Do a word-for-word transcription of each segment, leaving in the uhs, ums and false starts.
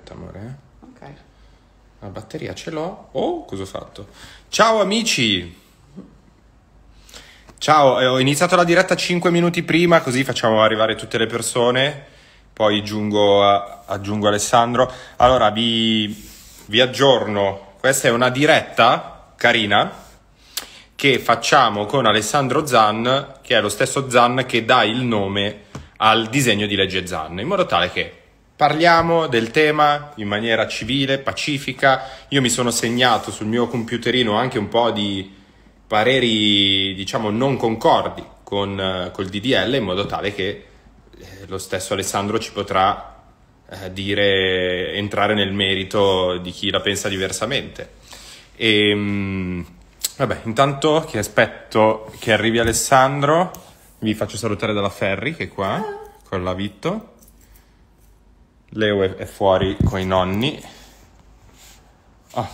Aspetta, amore. Ok. La batteria ce l'ho. Oh, cosa ho fatto? Ciao amici! Ciao, eh, ho iniziato la diretta cinque minuti prima, così facciamo arrivare tutte le persone. Poi aggiungo, a, aggiungo Alessandro. Allora, vi, vi aggiorno. Questa è una diretta carina che facciamo con Alessandro Zan, che è lo stesso Zan che dà il nome al disegno di legge Zan, in modo tale che parliamo del tema in maniera civile, pacifica. Io mi sono segnato sul mio computerino anche un po' di pareri, diciamo, non concordi con col D D L, in modo tale che eh, lo stesso Alessandro ci potrà eh, dire, entrare nel merito di chi la pensa diversamente. E mh, vabbè, intanto che aspetto che arrivi Alessandro, vi faccio salutare dalla Ferri, che è qua, con la Vitto. Leo è, è fuori con i nonni. Oh.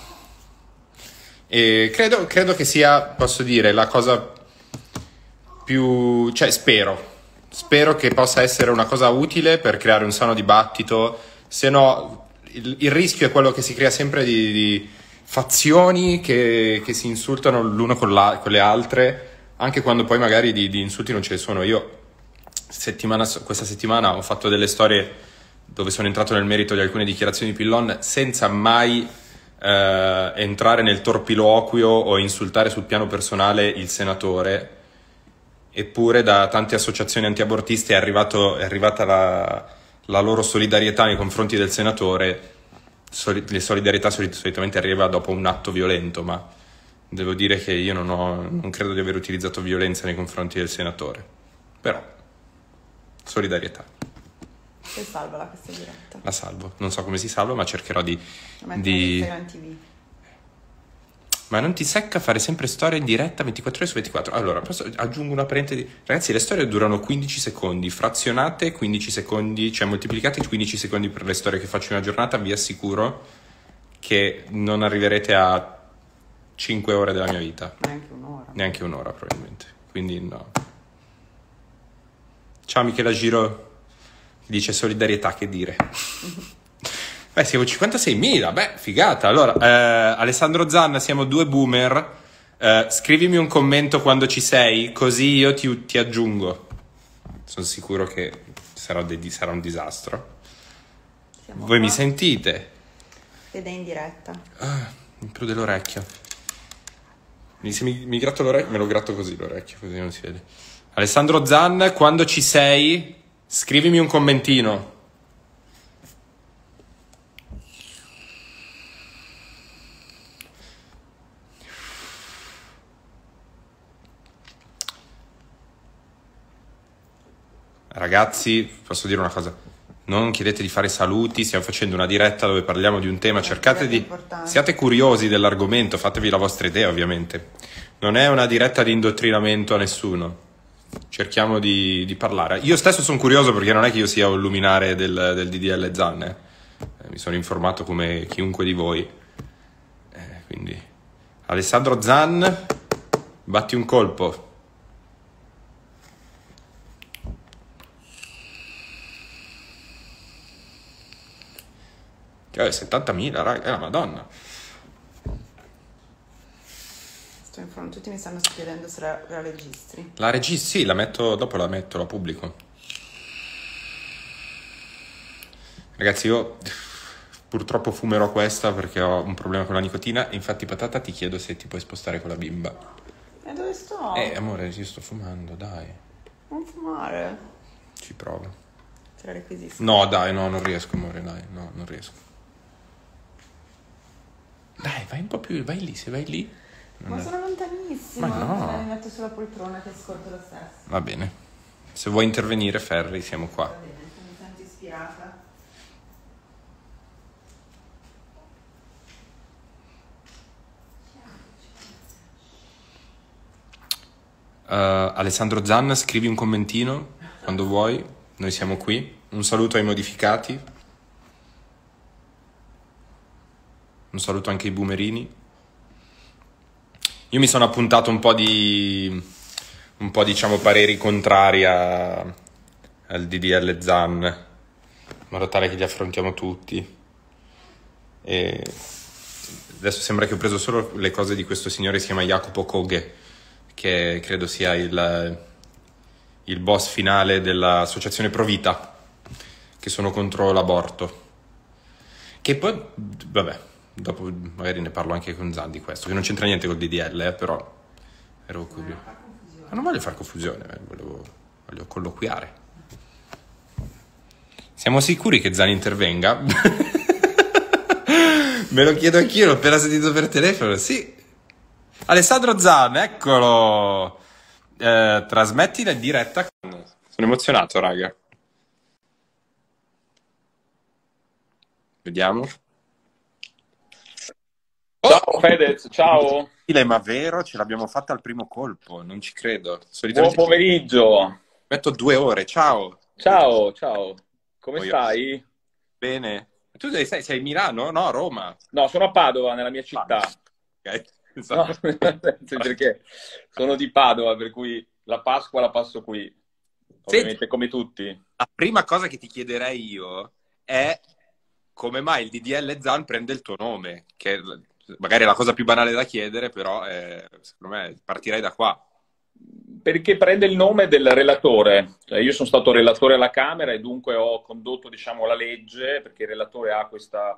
E credo, credo che sia, posso dire, la cosa più... cioè spero, spero che possa essere una cosa utile per creare un sano dibattito, se no il, il rischio è quello che si crea sempre di... di fazioni che, che si insultano l'uno con, la, con le altre, anche quando poi magari di, di insulti non ce ne sono. Io settimana, questa settimana ho fatto delle storie dove sono entrato nel merito di alcune dichiarazioni di Pillon senza mai eh, entrare nel torpiloquio o insultare sul piano personale il senatore, eppure da tante associazioni antiabortiste è, arrivato, è arrivata la, la loro solidarietà nei confronti del senatore. Le solidarietà solitamente arriva dopo un atto violento, ma devo dire che io non, ho, non credo di aver utilizzato violenza nei confronti del senatore. Però, solidarietà. E salvala questa diretta. La salvo. Non so come si salva, ma cercherò di... La di... Instagram T V. Ma non ti secca fare sempre storie in diretta ventiquattro ore su ventiquattro? Allora, posso, aggiungo una parentesi. Ragazzi, le storie durano quindici secondi, frazionate quindici secondi, cioè moltiplicate quindici secondi per le storie che faccio in una giornata, vi assicuro che non arriverete a cinque ore della mia vita. Neanche un'ora. Neanche un'ora, probabilmente. Quindi no. Ciao Michela Giro, dice solidarietà, che dire. Beh, siamo cinquantaseimila, beh, figata. Allora, eh, Alessandro Zanna, siamo due boomer. Eh, scrivimi un commento quando ci sei, così io ti, ti aggiungo. Sono sicuro che sarà, de- sarà un disastro. Siamo Voi qua. mi sentite? Ed è in diretta. Ah, mi prude l'orecchio. Mi, se mi, mi gratto l'orecchio, me lo gratto così l'orecchio, così non si vede. Alessandro Zan, quando ci sei, scrivimi un commentino. Ragazzi, posso dire una cosa? Non chiedete di fare saluti, stiamo facendo una diretta dove parliamo di un tema, cercate di... siate curiosi dell'argomento, fatevi la vostra idea ovviamente. Non è una diretta di indottrinamento a nessuno, cerchiamo di, di parlare. Io stesso sono curioso perché non è che io sia un luminare del, del D D L Zan, eh. Eh, mi sono informato come chiunque di voi. Eh, quindi, Alessandro Zan, batti un colpo. Che è settantamila, raga, è la madonna. Sto in front- tutti mi stanno chiedendo se la, la registri. La registri, sì, la metto, dopo la metto, la pubblico. Ragazzi, io purtroppo fumerò questa perché ho un problema con la nicotina. Infatti, Patata, ti chiedo se ti puoi spostare con la bimba. E dove sto? Eh, amore, io sto fumando, dai. Non fumare. Ci provo. Se la requisisco. No, dai, no, non riesco, amore, dai, no, non riesco. Dai, vai un po' più, vai lì, se vai lì. Ma sono lontanissima. Ma no. Mi metto sulla poltrona che ascolto lo stesso. Va bene. Se vuoi intervenire, Ferri, siamo qua. Va bene, mi sento ispirata. Uh, Alessandro Zan, scrivi un commentino quando vuoi, noi siamo qui. Un saluto ai modificati. Un saluto anche ai boomerini. Io mi sono appuntato un po' di un po' diciamo pareri contrari a, al D D L Zan, in modo tale che li affrontiamo tutti. E adesso sembra che ho preso solo le cose di questo signore che si chiama Jacopo Kogge, che credo sia il, il boss finale dell'associazione Provita, che sono contro l'aborto. Che poi, vabbè, dopo magari ne parlo anche con Zan di questo, che non c'entra niente col D D L, eh, però ero curioso. Ma non voglio fare confusione, eh, volevo, voglio colloquiare. Siamo sicuri che Zan intervenga? Me lo chiedo anch'io, l'ho appena sentito per telefono. Sì. Alessandro Zan, eccolo. Eh, trasmettila in diretta. Sono emozionato, raga. Vediamo. Ciao Fedez, ciao. Ma vero, ce l'abbiamo fatta al primo colpo, non ci credo. Buon Solitamente pomeriggio. metto due ore, ciao. Ciao, ciao. Come Poi io- stai? Bene. Tu sei, sei, sei a Milano? No, a Roma. No, sono a Padova, nella mia città. Ok. No, sì, perché sono di Padova, per cui la Pasqua la passo qui. Ovviamente come tutti. La prima cosa che ti chiederei io è come mai il D D L Zan prende il tuo nome, che magari è la cosa più banale da chiedere, però eh, secondo me partirei da qua. Perché prende il nome del relatore. Cioè, io sono stato relatore alla Camera e dunque ho condotto, diciamo, la legge, perché il relatore ha questa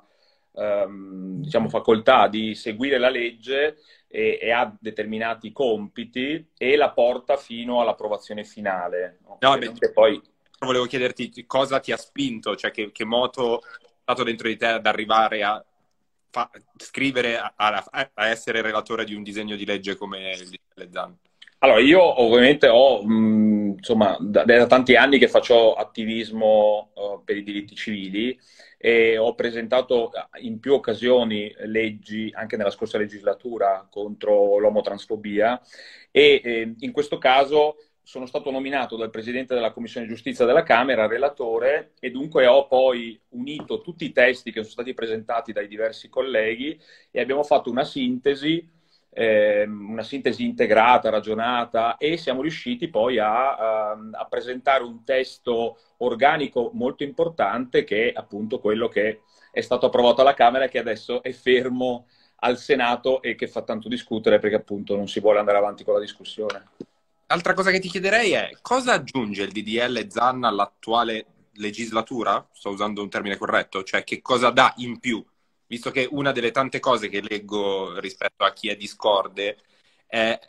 ehm, diciamo, facoltà di seguire la legge e, e ha determinati compiti e la porta fino all'approvazione finale. No, Ovviamente poi volevo chiederti cosa ti ha spinto, cioè che, che moto è stato dentro di te ad arrivare a fa- scrivere, a, a- a essere relatore di un disegno di legge come il D D L Zan. Allora, io ovviamente ho, mh, insomma, da, da tanti anni che faccio attivismo eh, per i diritti civili e ho presentato in più occasioni leggi, anche nella scorsa legislatura, contro l'omotransfobia e eh, in questo caso sono stato nominato dal Presidente della Commissione Giustizia della Camera, relatore, e dunque ho poi unito tutti i testi che sono stati presentati dai diversi colleghi e abbiamo fatto una sintesi eh, una sintesi integrata, ragionata e siamo riusciti poi a, a, a presentare un testo organico molto importante che è appunto quello che è stato approvato alla Camera e che adesso è fermo al Senato e che fa tanto discutere perché appunto non si vuole andare avanti con la discussione. Altra cosa che ti chiederei è cosa aggiunge il D D L Zan all'attuale legislatura? Sto usando un termine corretto? Cioè che cosa dà in più? Visto che una delle tante cose che leggo rispetto a chi è discorde è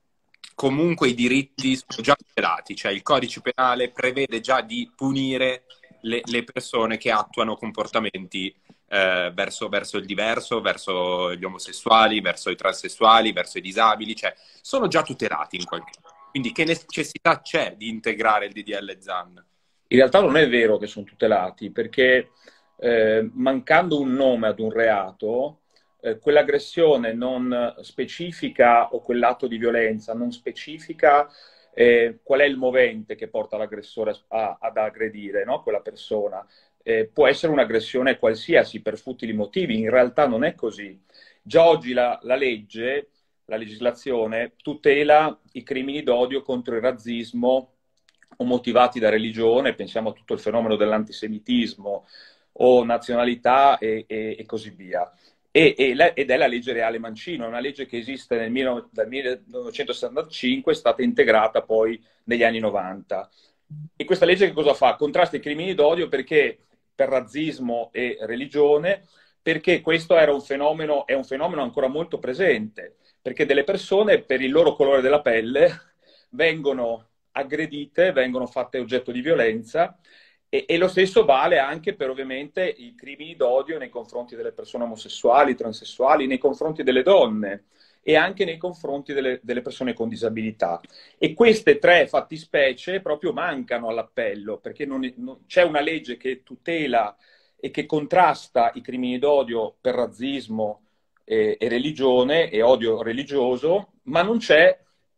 comunque i diritti sono già tutelati, cioè il codice penale prevede già di punire le, le persone che attuano comportamenti eh, verso, verso il diverso, verso gli omosessuali, verso i transessuali, verso i disabili, cioè sono già tutelati in qualche modo. Quindi che necessità c'è di integrare il D D L Zan? In realtà non è vero che sono tutelati perché Eh, mancando un nome ad un reato, eh, quell'aggressione non specifica o quell'atto di violenza non specifica eh, qual è il movente che porta l'aggressore a, ad aggredire, no? Quella persona. Eh, può essere un'aggressione qualsiasi per futili motivi, in realtà non è così. Già oggi la, la legge, la legislazione, tutela i crimini d'odio contro il razzismo o motivati da religione, pensiamo a tutto il fenomeno dell'antisemitismo, o nazionalità e, e, e così via. E, e la, ed è la legge Reale Mancino, una legge che esiste nel, dal millenovecentosessantacinque, è stata integrata poi negli anni novanta. E questa legge che cosa fa? Contrasta i crimini d'odio perché per razzismo e religione, perché questo era un fenomeno, è un fenomeno ancora molto presente, perché delle persone per il loro colore della pelle vengono aggredite, vengono fatte oggetto di violenza. E, e lo stesso vale anche per ovviamente i crimini d'odio nei confronti delle persone omosessuali, transessuali, nei confronti delle donne e anche nei confronti delle, delle persone con disabilità. E queste tre fattispecie proprio mancano all'appello, perché non, non, c'è una legge che tutela e che contrasta i crimini d'odio per razzismo e, e religione e odio religioso, ma non c'è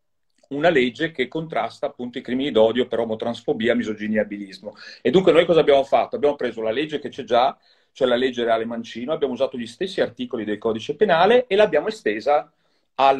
una legge che contrasta appunto i crimini d'odio per omotransfobia, misoginia e abilismo. E dunque noi cosa abbiamo fatto? Abbiamo preso la legge che c'è già, cioè la legge Reale Mancino, abbiamo usato gli stessi articoli del codice penale e l'abbiamo estesa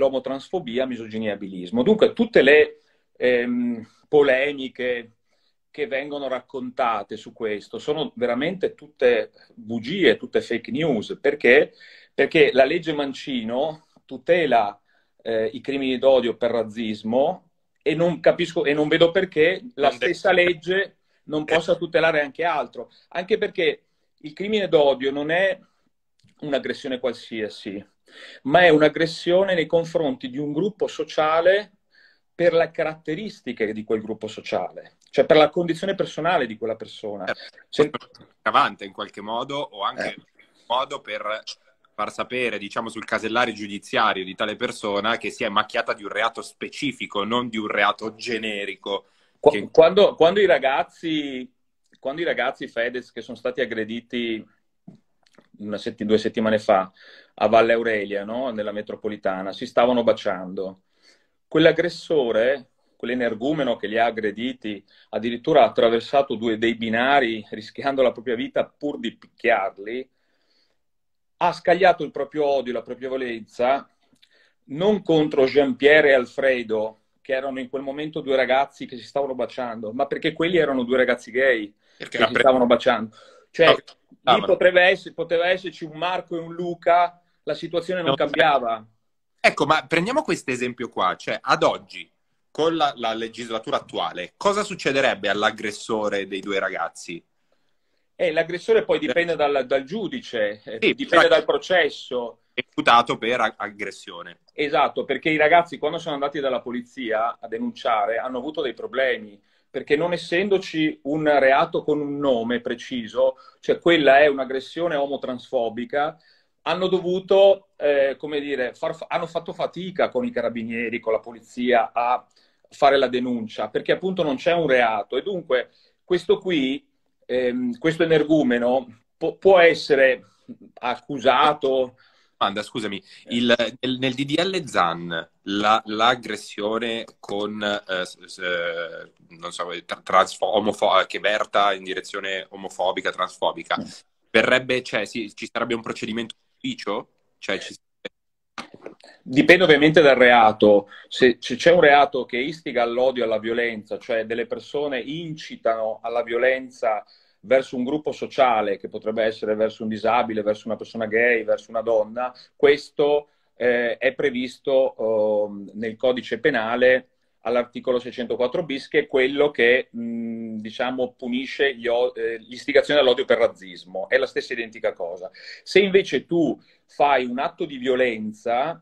all'omotransfobia, misoginia e abilismo. Dunque tutte le ehm, polemiche che vengono raccontate su questo sono veramente tutte bugie, tutte fake news. Perché? Perché la legge Mancino tutela eh, i crimini d'odio per razzismo e non capisco e non vedo perché la Non de- stessa legge non possa tutelare anche altro. Anche perché il crimine d'odio non è un'aggressione qualsiasi, ma è un'aggressione nei confronti di un gruppo sociale per le caratteristiche di quel gruppo sociale, cioè per la condizione personale di quella persona. Se... Avanti in qualche modo, o anche Eh. un modo per far sapere, diciamo, sul casellario giudiziario di tale persona che si è macchiata di un reato specifico, non di un reato generico. Che... Quando, quando i ragazzi, quando i ragazzi Fedez che sono stati aggrediti una setti- due settimane fa a Valle Aurelia, no? Nella metropolitana, si stavano baciando. Quell'aggressore, quell'energumeno che li ha aggrediti, addirittura ha attraversato due dei binari rischiando la propria vita pur di picchiarli, ha scagliato il proprio odio, la propria violenza, non contro Jean-Pierre e Alfredo, che erano in quel momento due ragazzi che si stavano baciando, ma perché quelli erano due ragazzi gay Perché che si stavano baciando. Cioè, no, lì potrebbe essere, poteva esserci un Marco e un Luca, la situazione non no, cambiava. Ecco, ma prendiamo questo esempio qua, cioè ad oggi, con la, la legislatura attuale, cosa succederebbe all'aggressore dei due ragazzi? Eh, l'aggressore poi dipende dal, dal giudice, eh, Sì, dipende però dal processo. è imputato per ag- aggressione. Esatto, perché i ragazzi quando sono andati dalla polizia a denunciare hanno avuto dei problemi, perché non essendoci un reato con un nome preciso, cioè quella è un'aggressione omotransfobica, hanno dovuto, eh, come dire, far, hanno fatto fatica con i carabinieri, con la polizia a fare la denuncia, perché appunto non c'è un reato. E dunque questo qui, ehm, questo energumeno, po- può essere accusato. Domanda, scusami, il, nel, nel D D L Zan la- l'aggressione con, eh, s- s- eh, non so, tra- transfo- omofo- che verta in direzione omofobica, transfobica, verrebbe, cioè, sì, ci sarebbe un procedimento d'ufficio? Cioè, ci... Dipende ovviamente dal reato. Se se c'è un reato che istiga all'odio e alla violenza, cioè delle persone incitano alla violenza verso un gruppo sociale, che potrebbe essere verso un disabile, verso una persona gay, verso una donna, questo eh, è previsto eh, nel codice penale all'articolo seicentoquattro bis, che è quello che mh, diciamo punisce gli o- eh, l'istigazione all'odio per razzismo. È la stessa identica cosa. Se invece tu fai un atto di violenza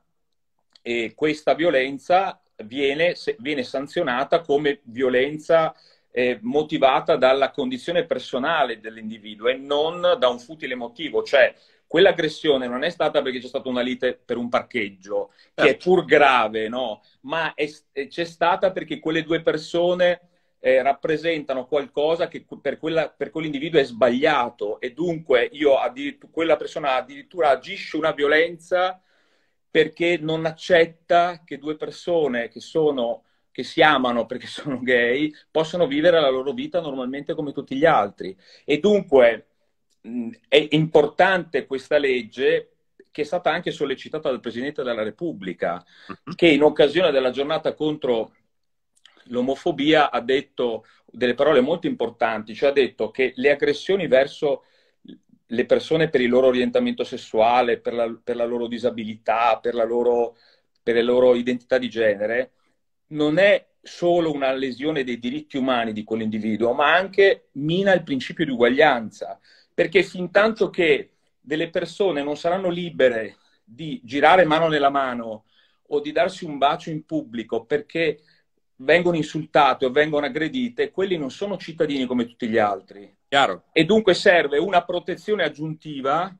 e questa violenza viene, se- viene sanzionata come violenza eh, motivata dalla condizione personale dell'individuo e non da un futile motivo. Cioè, quell'aggressione non è stata perché c'è stata una lite per un parcheggio, che è pur grave, no? Ma è- è- c'è stata perché quelle due persone eh, rappresentano qualcosa che per, quella, per quell'individuo è sbagliato e dunque io addirittura, quella persona addirittura agisce una violenza perché non accetta che due persone che sono che si amano perché sono gay possono vivere la loro vita normalmente come tutti gli altri. E dunque mh, è importante questa legge, che è stata anche sollecitata dal Presidente della Repubblica, che in occasione della giornata contro l'omofobia ha detto delle parole molto importanti, cioè ha detto che le aggressioni verso le persone per il loro orientamento sessuale, per la, per la loro disabilità, per la loro, per le loro identità di genere, non è solo una lesione dei diritti umani di quell'individuo, ma anche mina il principio di uguaglianza, perché fin tanto che delle persone non saranno libere di girare mano nella mano o di darsi un bacio in pubblico perché vengono insultate o vengono aggredite, quelli non sono cittadini come tutti gli altri. Chiaro. E dunque serve una protezione aggiuntiva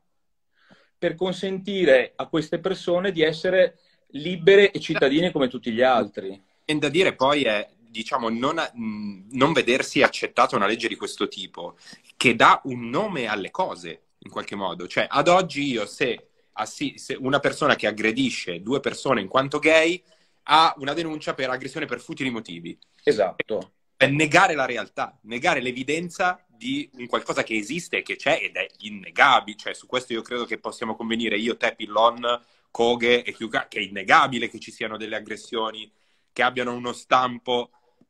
per consentire a queste persone di essere libere e cittadine come tutti gli altri. E da dire poi è, diciamo, non, mh, non vedersi accettata una legge di questo tipo, che dà un nome alle cose, in qualche modo. Cioè, ad oggi io, se, assi- se una persona che aggredisce due persone in quanto gay ha una denuncia per aggressione per futili motivi. Esatto. È negare la realtà, negare l'evidenza di un qualcosa che esiste e che c'è ed è innegabile. Cioè, su questo io credo che possiamo convenire io, te, Pillon, Koghe e Hyuga, che è innegabile che ci siano delle aggressioni che abbiano uno stampo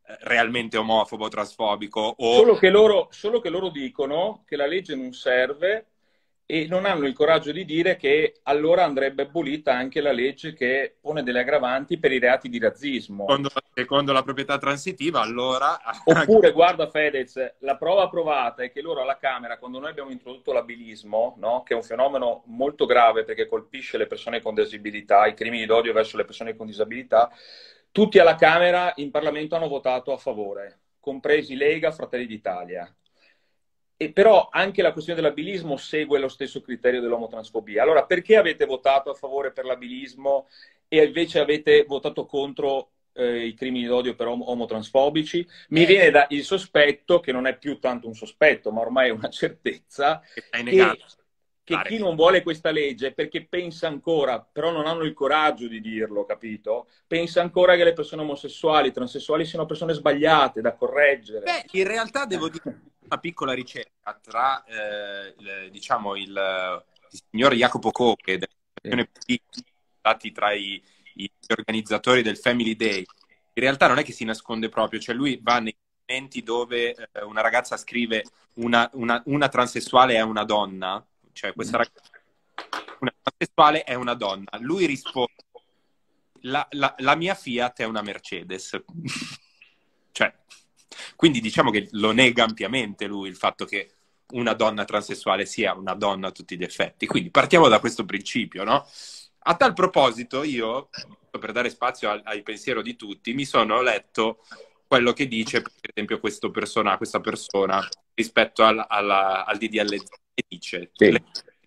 eh, realmente omofobo, trasfobico o... Solo che loro, solo che loro dicono che la legge non serve e non hanno il coraggio di dire che allora andrebbe abolita anche la legge che pone delle aggravanti per i reati di razzismo. Secondo, secondo la proprietà transitiva, allora... Oppure, guarda Fedez, la prova provata è che loro alla Camera, quando noi abbiamo introdotto l'abilismo, no? Che è un fenomeno molto grave perché colpisce le persone con disabilità, i crimini d'odio verso le persone con disabilità, tutti alla Camera in Parlamento hanno votato a favore, compresi Lega, Fratelli d'Italia. E però anche la questione dell'abilismo segue lo stesso criterio dell'omotransfobia. Allora, perché avete votato a favore per l'abilismo e invece avete votato contro eh, i crimini d'odio per om omotransfobici? Mi eh, viene da il sospetto, che non è più tanto un sospetto, ma ormai è una certezza, che, che chi non vuole questa legge è perché pensa ancora, però non hanno il coraggio di dirlo, capito? Pensa ancora che le persone omosessuali, transessuali siano persone sbagliate, da correggere. Beh, in realtà devo dire una piccola ricerca tra, eh, il, diciamo, il, il signor Jacopo Cocche, dell'associazione P D, stati tra i, i organizzatori del Family Day. In realtà non è che si nasconde proprio, cioè lui va nei momenti dove eh, una ragazza scrive una, una, una transessuale è una donna, cioè questa ragazza una transessuale è una donna. Lui risponde la, la, la mia Fiat è una Mercedes. Cioè, quindi diciamo che lo nega ampiamente lui il fatto che una donna transessuale sia una donna a tutti gli effetti. Quindi partiamo da questo principio, no? A tal proposito, io, per dare spazio al, al pensiero di tutti, mi sono letto quello che dice, per esempio, questo persona, questa persona rispetto al, alla, al D D L Zan, che dice Sì.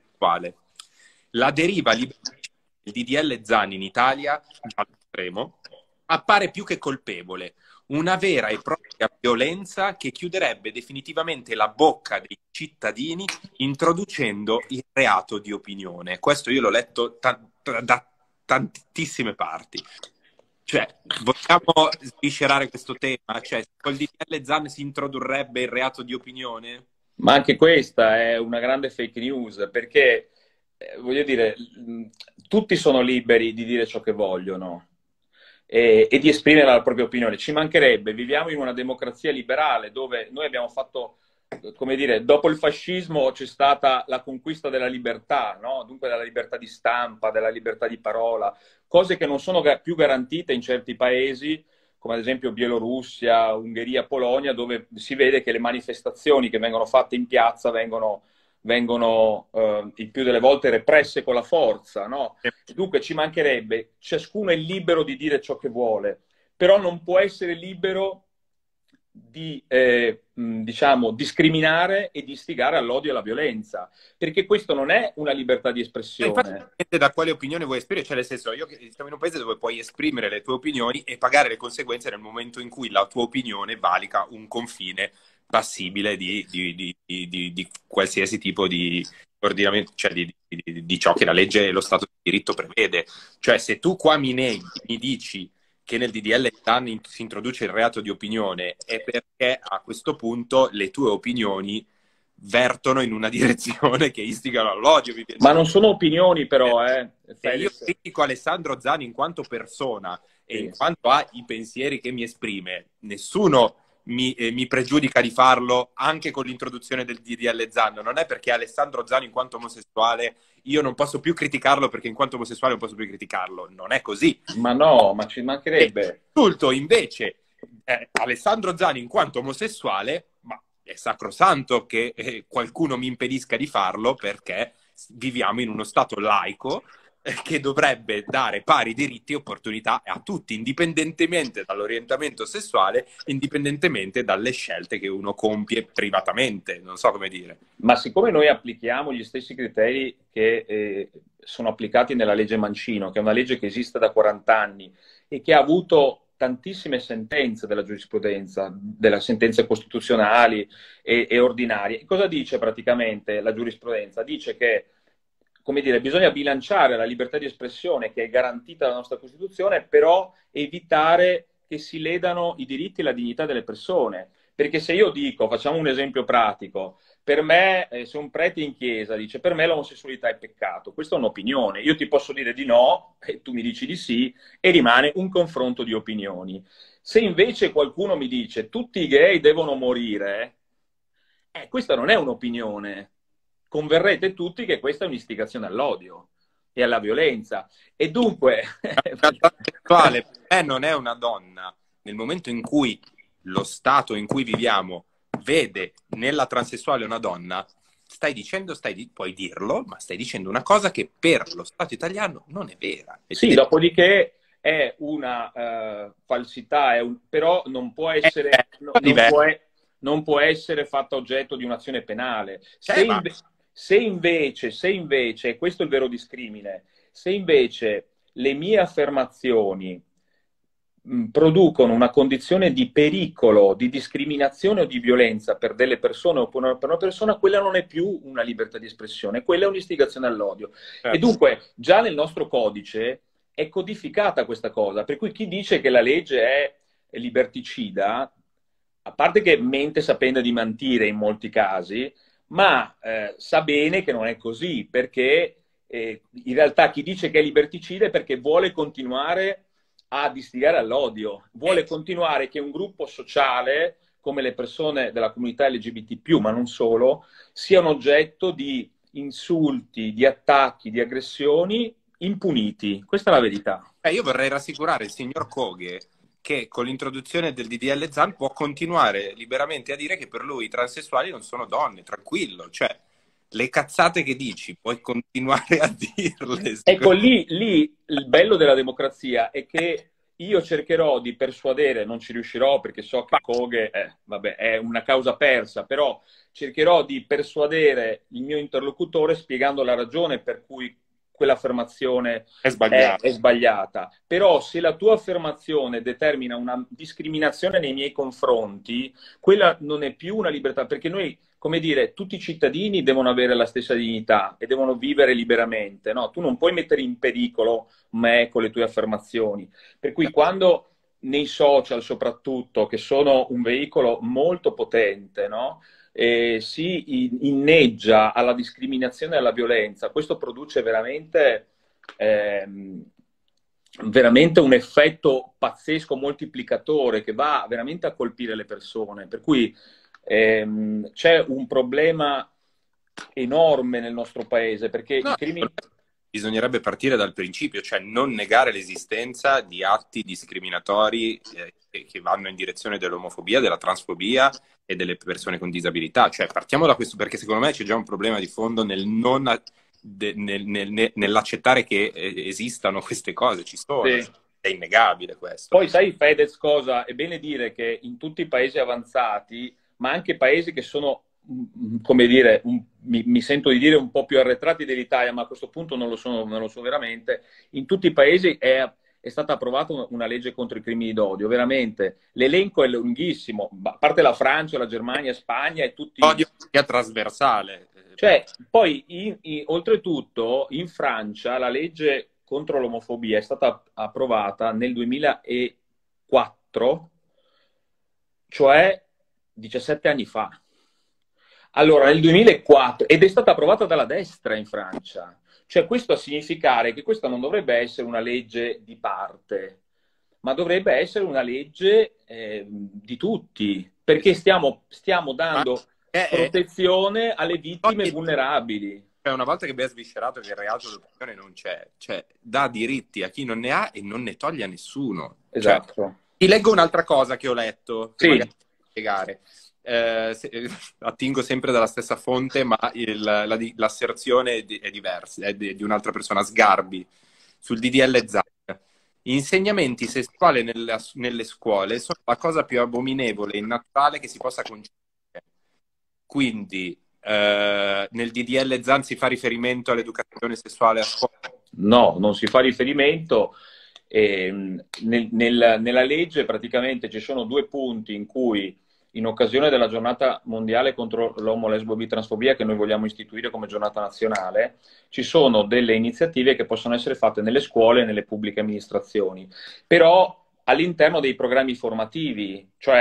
la deriva liberticida del D D L Zan in Italia, all'estremo, appare più che colpevole. Una vera e propria violenza che chiuderebbe definitivamente la bocca dei cittadini introducendo il reato di opinione. Questo io l'ho letto ta- ta- da tantissime parti. Cioè, vogliamo sviscerare questo tema? Cioè, col D D L Zan si introdurrebbe il reato di opinione? Ma anche questa è una grande fake news, perché, eh, voglio dire, tutti sono liberi di dire ciò che vogliono e, e di esprimere la propria opinione. Ci mancherebbe, viviamo in una democrazia liberale dove noi abbiamo fatto, come dire, dopo il fascismo c'è stata la conquista della libertà, no? Dunque della libertà di stampa, della libertà di parola, cose che non sono più garantite in certi paesi, come ad esempio Bielorussia, Ungheria, Polonia, dove si vede che le manifestazioni che vengono fatte in piazza vengono, vengono eh, il più delle volte represse con la forza, no? Dunque ci mancherebbe, ciascuno è libero di dire ciò che vuole, però non può essere libero di eh, diciamo, discriminare e di istigare all'odio e alla violenza, perché questo non è una libertà di espressione. Infatti, da quale opinione vuoi esprimere? Cioè, nel senso, io siamo in un paese dove puoi esprimere le tue opinioni e pagare le conseguenze nel momento in cui la tua opinione valica un confine passibile di, di, di, di, di qualsiasi tipo di ordinamento, cioè di, di, di ciò che la legge e lo Stato di diritto prevede. Cioè, se tu qua mi neghi, mi dici che nel D D L Zan si introduce il reato di opinione, è perché a questo punto le tue opinioni vertono in una direzione che istigano all'odio. Ma non sono opinioni però, eh. Se io critico Alessandro Zan in quanto persona e sì. in quanto ha i pensieri che mi esprime, nessuno mi, eh, mi pregiudica di farlo anche con l'introduzione del D D L Zan. Non è perché Alessandro Zan in quanto omosessuale io non posso più criticarlo perché in quanto omosessuale non posso più criticarlo. Non è così. Ma no, ma ci mancherebbe. Insulto invece eh, Alessandro Zan in quanto omosessuale, ma è sacrosanto che eh, qualcuno mi impedisca di farlo perché viviamo in uno stato laico eh, che dovrebbe dare pari diritti e opportunità a tutti, indipendentemente dall'orientamento sessuale, indipendentemente dalle scelte che uno compie privatamente, non so come dire. Ma siccome noi applichiamo gli stessi criteri che eh, sono applicati nella legge Mancino, che è una legge che esiste da quaranta anni e che ha avuto tantissime sentenze della giurisprudenza, delle sentenze costituzionali e, e ordinarie. Cosa dice praticamente la giurisprudenza? Dice che, come dire, bisogna bilanciare la libertà di espressione che è garantita dalla nostra Costituzione, però evitare che si ledano i diritti e la dignità delle persone. Perché se io dico, facciamo un esempio pratico, per me, eh, se un prete in chiesa dice per me l'omosessualità è peccato, questa è un'opinione, io ti posso dire di no e tu mi dici di sì e rimane un confronto di opinioni. Se invece qualcuno mi dice tutti i gay devono morire, eh, questa non è un'opinione. Converrete tutti che questa è un'istigazione all'odio e alla violenza. E dunque... Una transessuale per me non è una donna. Nel momento in cui lo stato in cui viviamo vede nella transessuale una donna, stai dicendo, stai di- puoi dirlo, ma stai dicendo una cosa che per lo Stato italiano non è vera. E Sì, ti dopodiché è una eh, falsità, è un- però non può è, è essere, no- un po' non può, diverso. e- non può essere fatta oggetto di un'azione penale. Se, Cioè, ma inve- se invece, se invece, e questo è il vero discrimine, se invece le mie affermazioni mh, producono una condizione di pericolo, di discriminazione o di violenza per delle persone o per una, per una persona, quella non è più una libertà di espressione, quella è un'istigazione all'odio. E certo. dunque già nel nostro codice è codificata questa cosa, per cui chi dice che la legge è liberticida, a parte che mente sapendo di mentire in molti casi, ma eh, sa bene che non è così, perché eh, in realtà chi dice che è liberticida è perché vuole continuare a distilare all'odio, vuole Eh, continuare che un gruppo sociale, come le persone della comunità L G B T più, ma non solo, siano oggetto di insulti, di attacchi, di aggressioni impuniti. Questa è la verità. eh, io vorrei rassicurare il signor Koghe che con l'introduzione del D D L Zan può continuare liberamente a dire che per lui i transessuali non sono donne, tranquillo, cioè le cazzate che dici puoi continuare a dirle. Ecco, Secondo... lì, lì il bello della democrazia è che io cercherò di persuadere, non ci riuscirò perché so che Koghe eh, vabbè, è una causa persa, però cercherò di persuadere il mio interlocutore spiegando la ragione per cui quell'affermazione È è, sbagliato. è sbagliata. Però se la tua affermazione determina una discriminazione nei miei confronti, quella non è più una libertà, perché noi come dire, tutti i cittadini devono avere la stessa dignità e devono vivere liberamente, no? Tu non puoi mettere in pericolo me con le tue affermazioni. Per cui quando nei social soprattutto, che sono un veicolo molto potente, no? Eh, si inneggia alla discriminazione e alla violenza, questo produce veramente, ehm, veramente un effetto pazzesco, moltiplicatore, che va veramente a colpire le persone. Per cui ehm, c'è un problema enorme nel nostro paese, perché No, i crimini... bisognerebbe partire dal principio, cioè non negare l'esistenza di atti discriminatori eh, che vanno in direzione dell'omofobia, della transfobia e delle persone con disabilità. Cioè partiamo da questo perché secondo me c'è già un problema di fondo nel non, de, nel, nel, nell'accettare che eh, esistano queste cose, ci sono, Sì. è innegabile questo. Poi sai, Fedez, cosa? È bene dire che in tutti i paesi avanzati, ma anche paesi che sono, mm, come dire, un, mi, mi, sento di dire un po' più arretrati dell'Italia, ma a questo punto non lo sono, non lo so veramente, in tutti i paesi è, è stata approvata una legge contro i crimini d'odio, veramente. L'elenco è lunghissimo, a parte la Francia, la Germania, Spagna e tutti... Odio sia trasversale. Cioè, poi, in, in, oltretutto, in Francia la legge contro l'omofobia è stata approvata nel duemilaquattro, cioè diciassette anni fa. Allora, nel duemilaquattro, ed è stata approvata dalla destra in Francia. Cioè, questo a significare che questa non dovrebbe essere una legge di parte, ma dovrebbe essere una legge eh, di tutti, perché stiamo, stiamo dando è, è... protezione alle vittime vulnerabili. Cioè, una volta che abbiamo sviscerato che il reato d'opinione non c'è, cioè dà diritti a chi non ne ha e non ne toglie a nessuno. Esatto. Cioè, ti leggo un'altra cosa che ho letto, che sì. magari devo spiegare. Eh, se, attingo sempre dalla stessa fonte, ma il, la, l'asserzione è, di, è diversa, è di, di un'altra persona, Sgarbi, sul D D L Zan. Insegnamenti sessuali nelle, nelle scuole sono la cosa più abominevole e innaturale che si possa concedere. Quindi eh, nel D D L Zan si fa riferimento all'educazione sessuale a scuola? No, non si fa riferimento. Eh, nel, nel, nella legge praticamente ci sono due punti in cui in occasione della giornata mondiale contro l'omo, lesbo, bi, transfobia che noi vogliamo istituire come giornata nazionale, ci sono delle iniziative che possono essere fatte nelle scuole e nelle pubbliche amministrazioni, però all'interno dei programmi formativi, cioè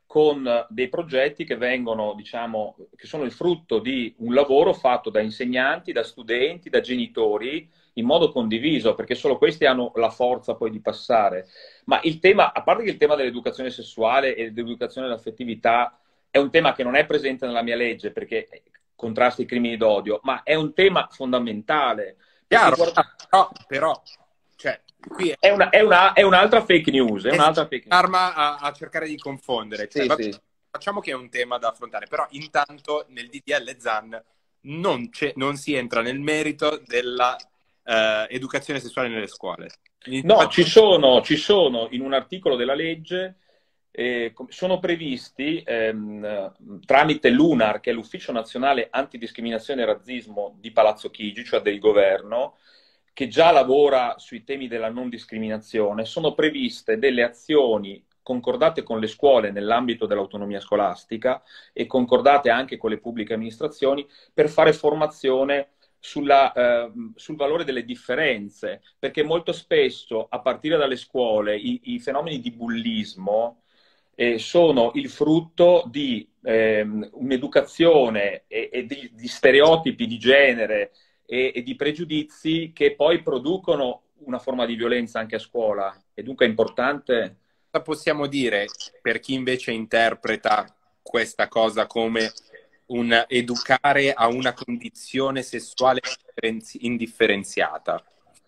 con dei progetti che vengono, diciamo, che sono il frutto di un lavoro fatto da insegnanti, da studenti, da genitori, in modo condiviso, perché solo questi hanno la forza poi di passare. Ma il tema, a parte che il tema dell'educazione sessuale e dell'educazione all'affettività è un tema che non è presente nella mia legge, perché contrasta i crimini d'odio, ma è un tema fondamentale. Chiaro, guarda... però, però cioè, qui è, è, una, è, una, è un'altra fake news. È un'altra fake news. Arma a, a cercare di confondere. Cioè, sì, vabbè, sì. Facciamo che è un tema da affrontare, però intanto nel D D L Zan non, non si entra nel merito della uh, educazione sessuale nelle scuole. No, ci sono, ci sono in un articolo della legge, eh, sono previsti ehm, tramite l'UNAR, che è l'Ufficio Nazionale Antidiscriminazione e Razzismo di Palazzo Chigi, cioè del governo, che già lavora sui temi della non discriminazione, sono previste delle azioni concordate con le scuole nell'ambito dell'autonomia scolastica e concordate anche con le pubbliche amministrazioni per fare formazione sulla, eh, sul valore delle differenze, perché molto spesso a partire dalle scuole i, i fenomeni di bullismo eh, sono il frutto di eh, un'educazione e, e di, di stereotipi di genere e, e di pregiudizi che poi producono una forma di violenza anche a scuola, e dunque è importante. Cosa possiamo dire per chi invece interpreta questa cosa come un educare a una condizione sessuale indifferenziata?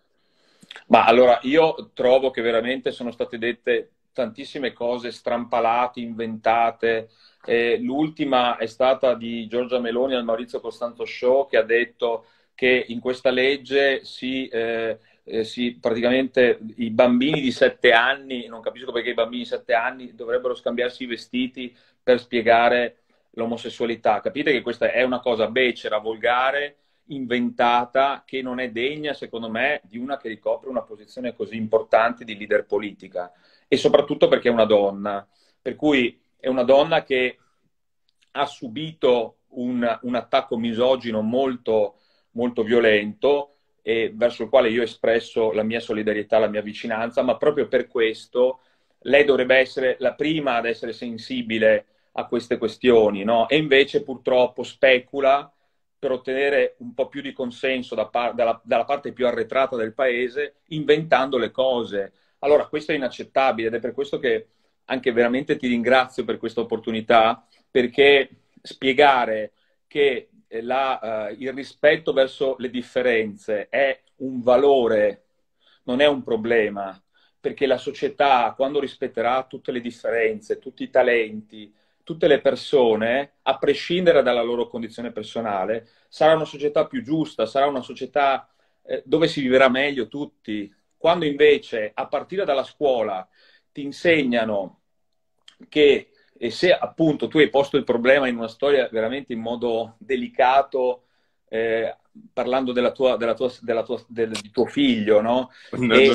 Ma allora, io trovo che veramente sono state dette tantissime cose strampalate, inventate. Eh, l'ultima è stata di Giorgia Meloni al Maurizio Costanzo Show, che ha detto che in questa legge si... Eh, Eh, sì, praticamente i bambini di sette anni, non capisco perché i bambini di sette anni dovrebbero scambiarsi i vestiti per spiegare l'omosessualità. Capite che questa è una cosa becera, volgare, inventata, che non è degna, secondo me, di una che ricopre una posizione così importante di leader politica, e soprattutto perché è una donna, per cui è una donna che ha subito un, un attacco misogino molto, molto violento, e verso il quale io ho espresso la mia solidarietà, la mia vicinanza, ma proprio per questo lei dovrebbe essere la prima ad essere sensibile a queste questioni, no? E invece purtroppo specula per ottenere un po' più di consenso da par- dalla, dalla parte più arretrata del paese, inventando le cose. Allora, questo è inaccettabile, ed è per questo che anche veramente ti ringrazio per questa opportunità, perché spiegare che La, uh, il rispetto verso le differenze è un valore, non è un problema, perché la società, quando rispetterà tutte le differenze, tutti i talenti, tutte le persone, a prescindere dalla loro condizione personale, sarà una società più giusta, sarà una società eh, dove si vivrà meglio tutti. Quando invece, a partire dalla scuola, ti insegnano che, e se appunto tu hai posto il problema in una storia veramente in modo delicato, eh, parlando della tua, della tua, della tua, del, di tuo figlio, no? No, E, no.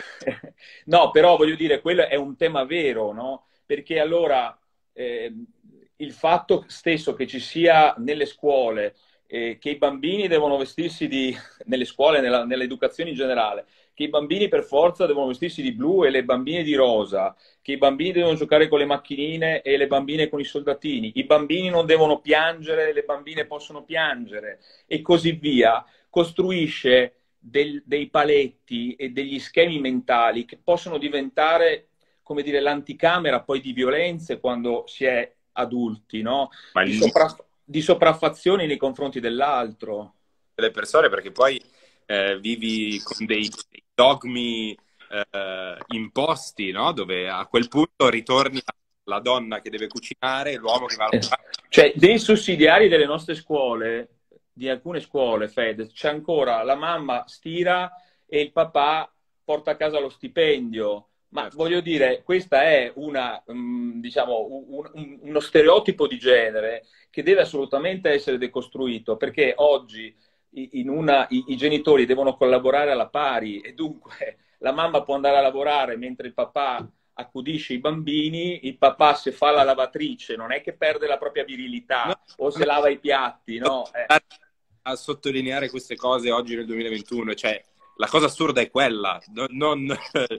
no, però voglio dire, quello è un tema vero, no? Perché allora eh, il fatto stesso che ci sia nelle scuole, eh, che i bambini devono vestirsi di, nelle scuole, nella, nell'educazione in generale, che i bambini per forza devono vestirsi di blu e le bambine di rosa, che i bambini devono giocare con le macchinine e le bambine con i soldatini, i bambini non devono piangere, le bambine possono piangere, e così via, costruisce del, dei paletti e degli schemi mentali che possono diventare, come dire, l'anticamera poi di violenze quando si è adulti, no? Di, sopra, di sopraffazioni nei confronti dell'altro. Delle persone, perché poi eh, vivi con dei, dei dogmi eh, imposti, no? Dove a quel punto ritorni alla donna che deve cucinare e l'uomo che va a lavorare. Cioè, dei sussidiari delle nostre scuole, di alcune scuole, Fed, c'è ancora la mamma stira e il papà porta a casa lo stipendio. Ma certo, voglio dire, questa è una, um, diciamo, un, un, uno stereotipo di genere che deve assolutamente essere decostruito, perché oggi in una, i, i genitori devono collaborare alla pari, e dunque la mamma può andare a lavorare mentre il papà accudisce i bambini. Il papà, se fa la lavatrice, non è che perde la propria virilità, no, o se lava i piatti, no? Eh. A sottolineare queste cose oggi nel duemilaventuno, cioè la cosa assurda è quella, non, non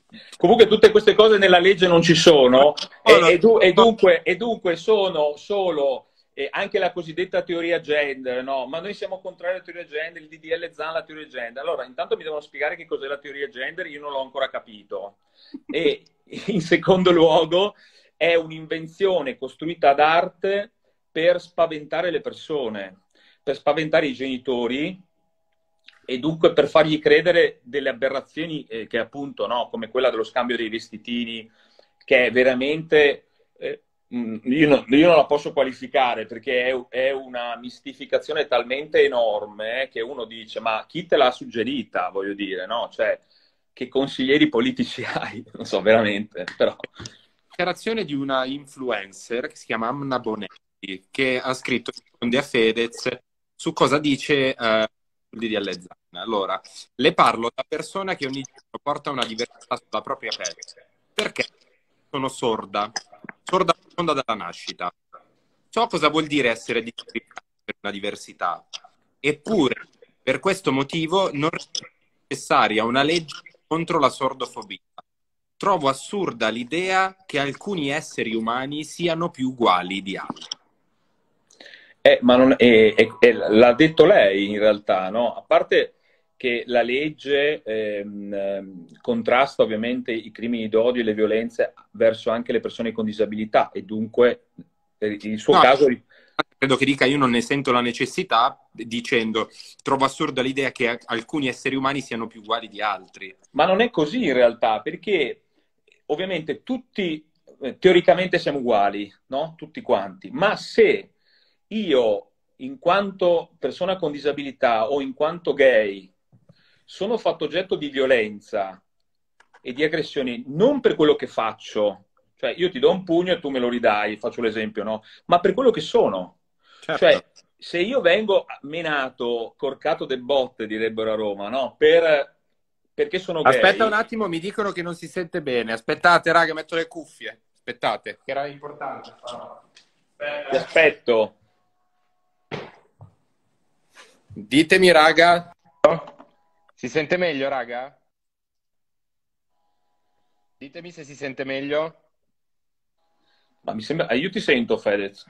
Comunque tutte queste cose nella legge non ci sono e, e, du- e dunque, e dunque sono solo eh, anche la cosiddetta teoria gender, no? Ma noi siamo contrari alla teoria gender, il D D L Zan alla teoria gender. Allora, intanto mi devono spiegare che cos'è la teoria gender, io non l'ho ancora capito. E in secondo luogo è un'invenzione costruita ad arte per spaventare le persone, per spaventare i genitori e dunque per fargli credere delle aberrazioni eh, che appunto, no, come quella dello scambio dei vestitini, che è veramente, eh, io, non, io non la posso qualificare perché è, è una mistificazione talmente enorme eh, che uno dice, ma chi te l'ha suggerita, voglio dire, no? Cioè, che consiglieri politici hai? Non so, veramente, però... Dichiarazione di una influencer che si chiama Anna Bonetti, che ha scritto risponde a Fedez su cosa dice eh, il D D L Zan. Allora, le parlo da persona che ogni giorno porta una diversità sulla propria pelle, perché sono sorda, sorda profonda dalla nascita. So cosa vuol dire essere discriminati per una diversità, eppure per questo motivo non è necessaria una legge contro la sordofobia. Trovo assurda l'idea che alcuni esseri umani siano più uguali di altri. Eh, ma non, eh, eh, eh, l'ha detto lei in realtà, no? A parte che la legge ehm, ehm, contrasta ovviamente i crimini d'odio e le violenze verso anche le persone con disabilità e dunque eh, il suo No, caso... credo che dica io non ne sento la necessità dicendo trovo assurda l'idea che alcuni esseri umani siano più uguali di altri. Ma non è così in realtà, perché ovviamente tutti eh, teoricamente siamo uguali, no? Tutti quanti, ma se io, in quanto persona con disabilità o in quanto gay, sono fatto oggetto di violenza e di aggressioni non per quello che faccio, cioè io ti do un pugno e tu me lo ridai, faccio l'esempio, no? Ma per quello che sono. Certo. Cioè, se io vengo menato, corcato de botte, direbbero a Roma, no? Per, perché sono gay. Aspetta un attimo, mi dicono che non si sente bene. Aspettate, raga, metto le cuffie. Aspettate, che era importante. Ti aspetto. Ditemi, raga. Si sente meglio, raga? Ditemi se si sente meglio. Ma mi sembra... Io ti sento, Fedez.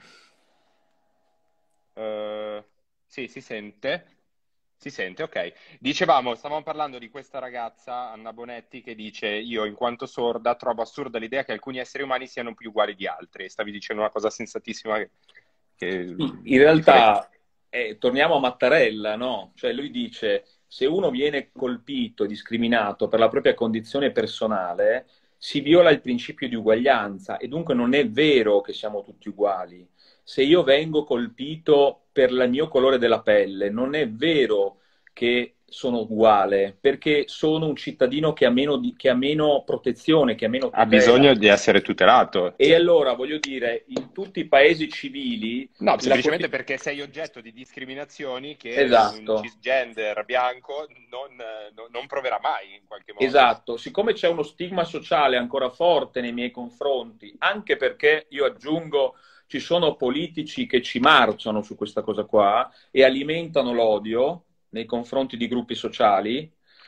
Uh, sì, si sente. Si sente, ok. Dicevamo, stavamo parlando di questa ragazza, Anna Bonetti, che dice io, in quanto sorda, trovo assurda l'idea che alcuni esseri umani siano più uguali di altri. Stavi dicendo una cosa sensatissima che... che... In realtà, eh, torniamo a Mattarella, no? Cioè lui dice, se uno viene colpito, discriminato per la propria condizione personale, si viola il principio di uguaglianza e dunque non è vero che siamo tutti uguali. Se io vengo colpito per il mio colore della pelle, non è vero che sono uguale, perché sono un cittadino che ha meno, di, che ha meno protezione, che ha meno tutela. Ha bisogno di essere tutelato. E allora, voglio dire, in tutti i paesi civili... No, semplicemente la... perché sei oggetto di discriminazioni che esatto. un cisgender bianco non, non, non proverà mai in qualche modo. Esatto, siccome c'è uno stigma sociale ancora forte nei miei confronti, anche perché, io aggiungo, ci sono politici che ci marciano su questa cosa qua e alimentano l'odio nei confronti di gruppi sociali,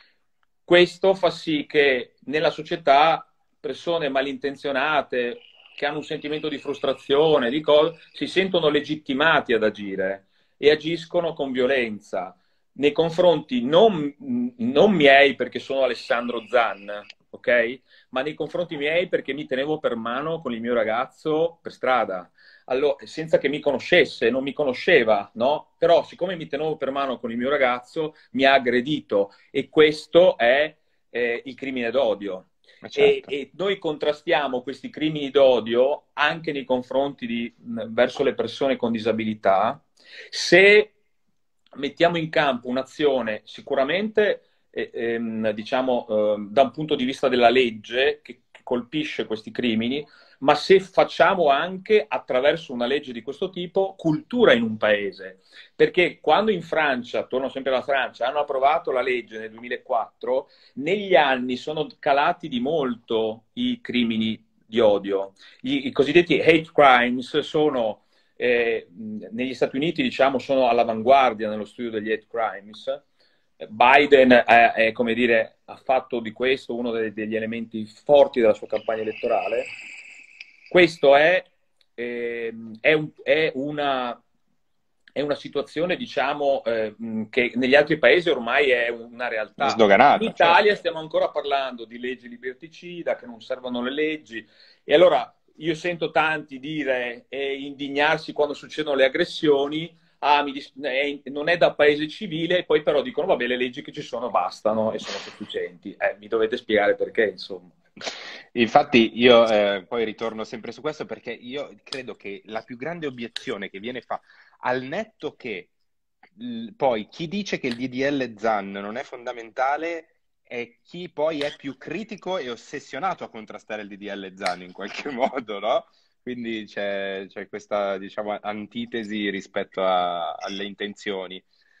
questo fa sì che nella società persone malintenzionate, che hanno un sentimento di frustrazione, di cose, si sentono legittimati ad agire e agiscono con violenza nei confronti non, non miei perché sono Alessandro Zan, ok? Ma nei confronti miei perché mi tenevo per mano con il mio ragazzo per strada. Allora, senza che mi conoscesse, non mi conosceva, no? Però siccome mi tenevo per mano con il mio ragazzo, mi ha aggredito e questo è eh, il crimine d'odio. Certo. E, e noi contrastiamo questi crimini d'odio anche nei confronti di, verso le persone con disabilità se mettiamo in campo un'azione sicuramente eh, ehm, diciamo eh, da un punto di vista della legge che, che colpisce questi crimini, ma se facciamo anche attraverso una legge di questo tipo cultura in un paese, perché quando in Francia, torno sempre alla Francia, hanno approvato la legge nel duemilaquattro, negli anni sono calati di molto i crimini di odio. Gli, i cosiddetti hate crimes sono eh, negli Stati Uniti, diciamo, sono all'avanguardia nello studio degli hate crimes, Biden è, è, come dire, ha fatto di questo uno dei, degli elementi forti della sua campagna elettorale. Questo è, eh, è, un, è una è una situazione, diciamo, eh, che negli altri paesi ormai è una realtà. In Sdoganata, Italia certo. stiamo ancora parlando di leggi liberticida, che non servono le leggi, e allora io sento tanti dire e indignarsi quando succedono le aggressioni, ah, mi dis- eh, non è da paese civile, e poi però dicono, vabbè, le leggi che ci sono bastano e sono sufficienti. Eh, mi dovete spiegare perché, insomma. Infatti io eh, poi ritorno sempre su questo perché io credo che la più grande obiezione che viene fatta, al netto che l- poi chi dice che il D D L Zan non è fondamentale è chi poi è più critico e ossessionato a contrastare il D D L Zan in qualche modo, no? Quindi c'è c'è questa, diciamo, antitesi rispetto a- alle intenzioni.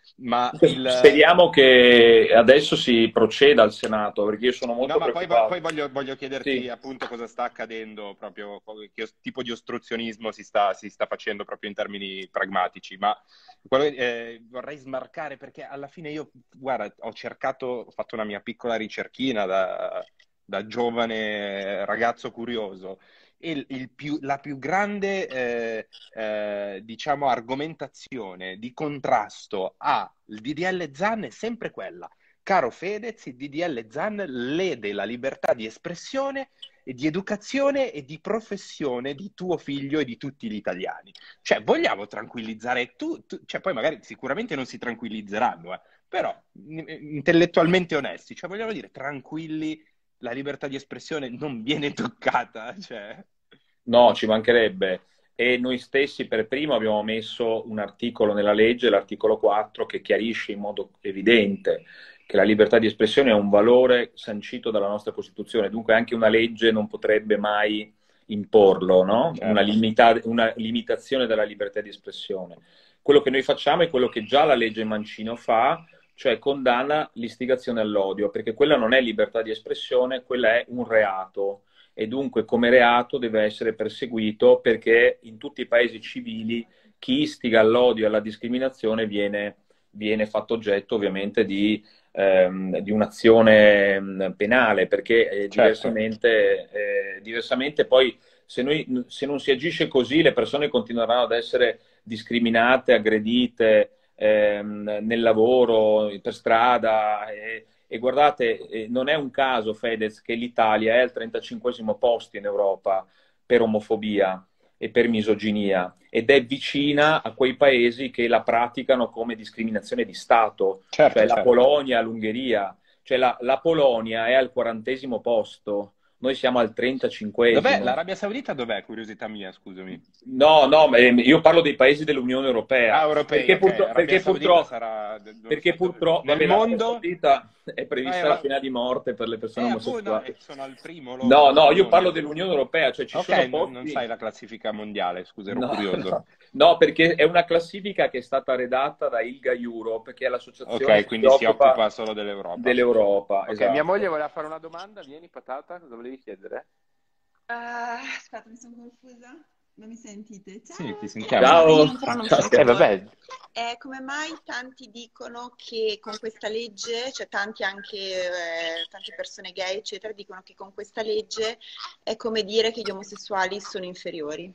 Ma il, Speriamo che adesso si proceda al Senato, perché io sono No, molto ma poi, poi preoccupato. voglio, voglio chiederti Sì. appunto cosa sta accadendo, proprio che os- tipo di ostruzionismo si sta, si sta facendo proprio in termini pragmatici, ma quello che, eh, vorrei smarcare perché alla fine io, guarda, ho cercato, ho fatto una mia piccola ricerchina da, da giovane ragazzo curioso e il, il più- la più grande, eh, eh, diciamo, argomentazione di contrasto al D D L Zan è sempre quella. Caro Fedez, il D D L Zan lede la libertà di espressione e di educazione e di professione di tuo figlio e di tutti gli italiani. Cioè, vogliamo tranquillizzare tu, tu- cioè poi magari sicuramente non si tranquillizzeranno, eh, però in- intellettualmente onesti, cioè vogliamo dire tranquilli, la libertà di espressione non viene toccata, cioè. No, ci mancherebbe. E noi stessi per primo abbiamo messo un articolo nella legge, l'articolo quattro, che chiarisce in modo evidente che la libertà di espressione è un valore sancito dalla nostra Costituzione, dunque anche una legge non potrebbe mai imporlo, no? Una, Certo, limita- una limitazione della libertà di espressione. Quello che noi facciamo è quello che già la legge Mancino fa, cioè condanna l'istigazione all'odio, perché quella non è libertà di espressione, quella è un reato e dunque come reato deve essere perseguito perché in tutti i paesi civili chi istiga all'odio e alla discriminazione viene, viene fatto oggetto ovviamente di, ehm, di un'azione mh, penale perché eh, certo. diversamente, eh, diversamente poi se, noi, se non si agisce così le persone continueranno ad essere discriminate, aggredite ehm, nel lavoro, per strada. E, e guardate, eh, non è un caso, Fedez, che l'Italia è al trentacinquesimo posto in Europa per omofobia e per misoginia ed è vicina a quei paesi che la praticano come discriminazione di Stato, cioè Certo, la certo. Polonia, l'Ungheria. Cioè la, la Polonia è al quarantesimo posto, noi siamo al Dov'è trentacinquesimo. l'Arabia Saudita? Dov'è? Curiosità mia, scusami. No, no, ma, ehm, io parlo dei paesi dell'Unione Ah, Europea, europei, perché, ok. purtro- Arabia perché Saudita purtroppo, sarà, non lo perché so, do- purtroppo, nel vabbè, l'Arabia mondo? Saudita è No, eh, prevista la ma- pena di morte per le persone eh, appunto, no, omosessuali. eh, sono al primo No, loro no, al io parlo mondo. dell'Unione Europea, cioè ci Ok, sono non, non posti. sai la classifica mondiale, scusa, ero No, curioso. no, no, perché è una classifica che è stata redatta da ILGA Europe, che è l'associazione Ok, che si quindi si occupa occupa solo dell'Europa. dell'Europa, Ok, mia moglie esatto. voleva fare una domanda, vieni patata, cosa volevi chiedere? Ah, aspetta, mi sono confusa. Non mi sentite? Sì, ti Ciao. sentiamo. Ciao, Ciao. io però non Ciao. sento Eh, voi. vabbè, Eh, come mai tanti dicono che con questa legge, cioè tanti anche, eh, tante persone gay, eccetera, dicono che con questa legge è come dire che gli omosessuali sono inferiori?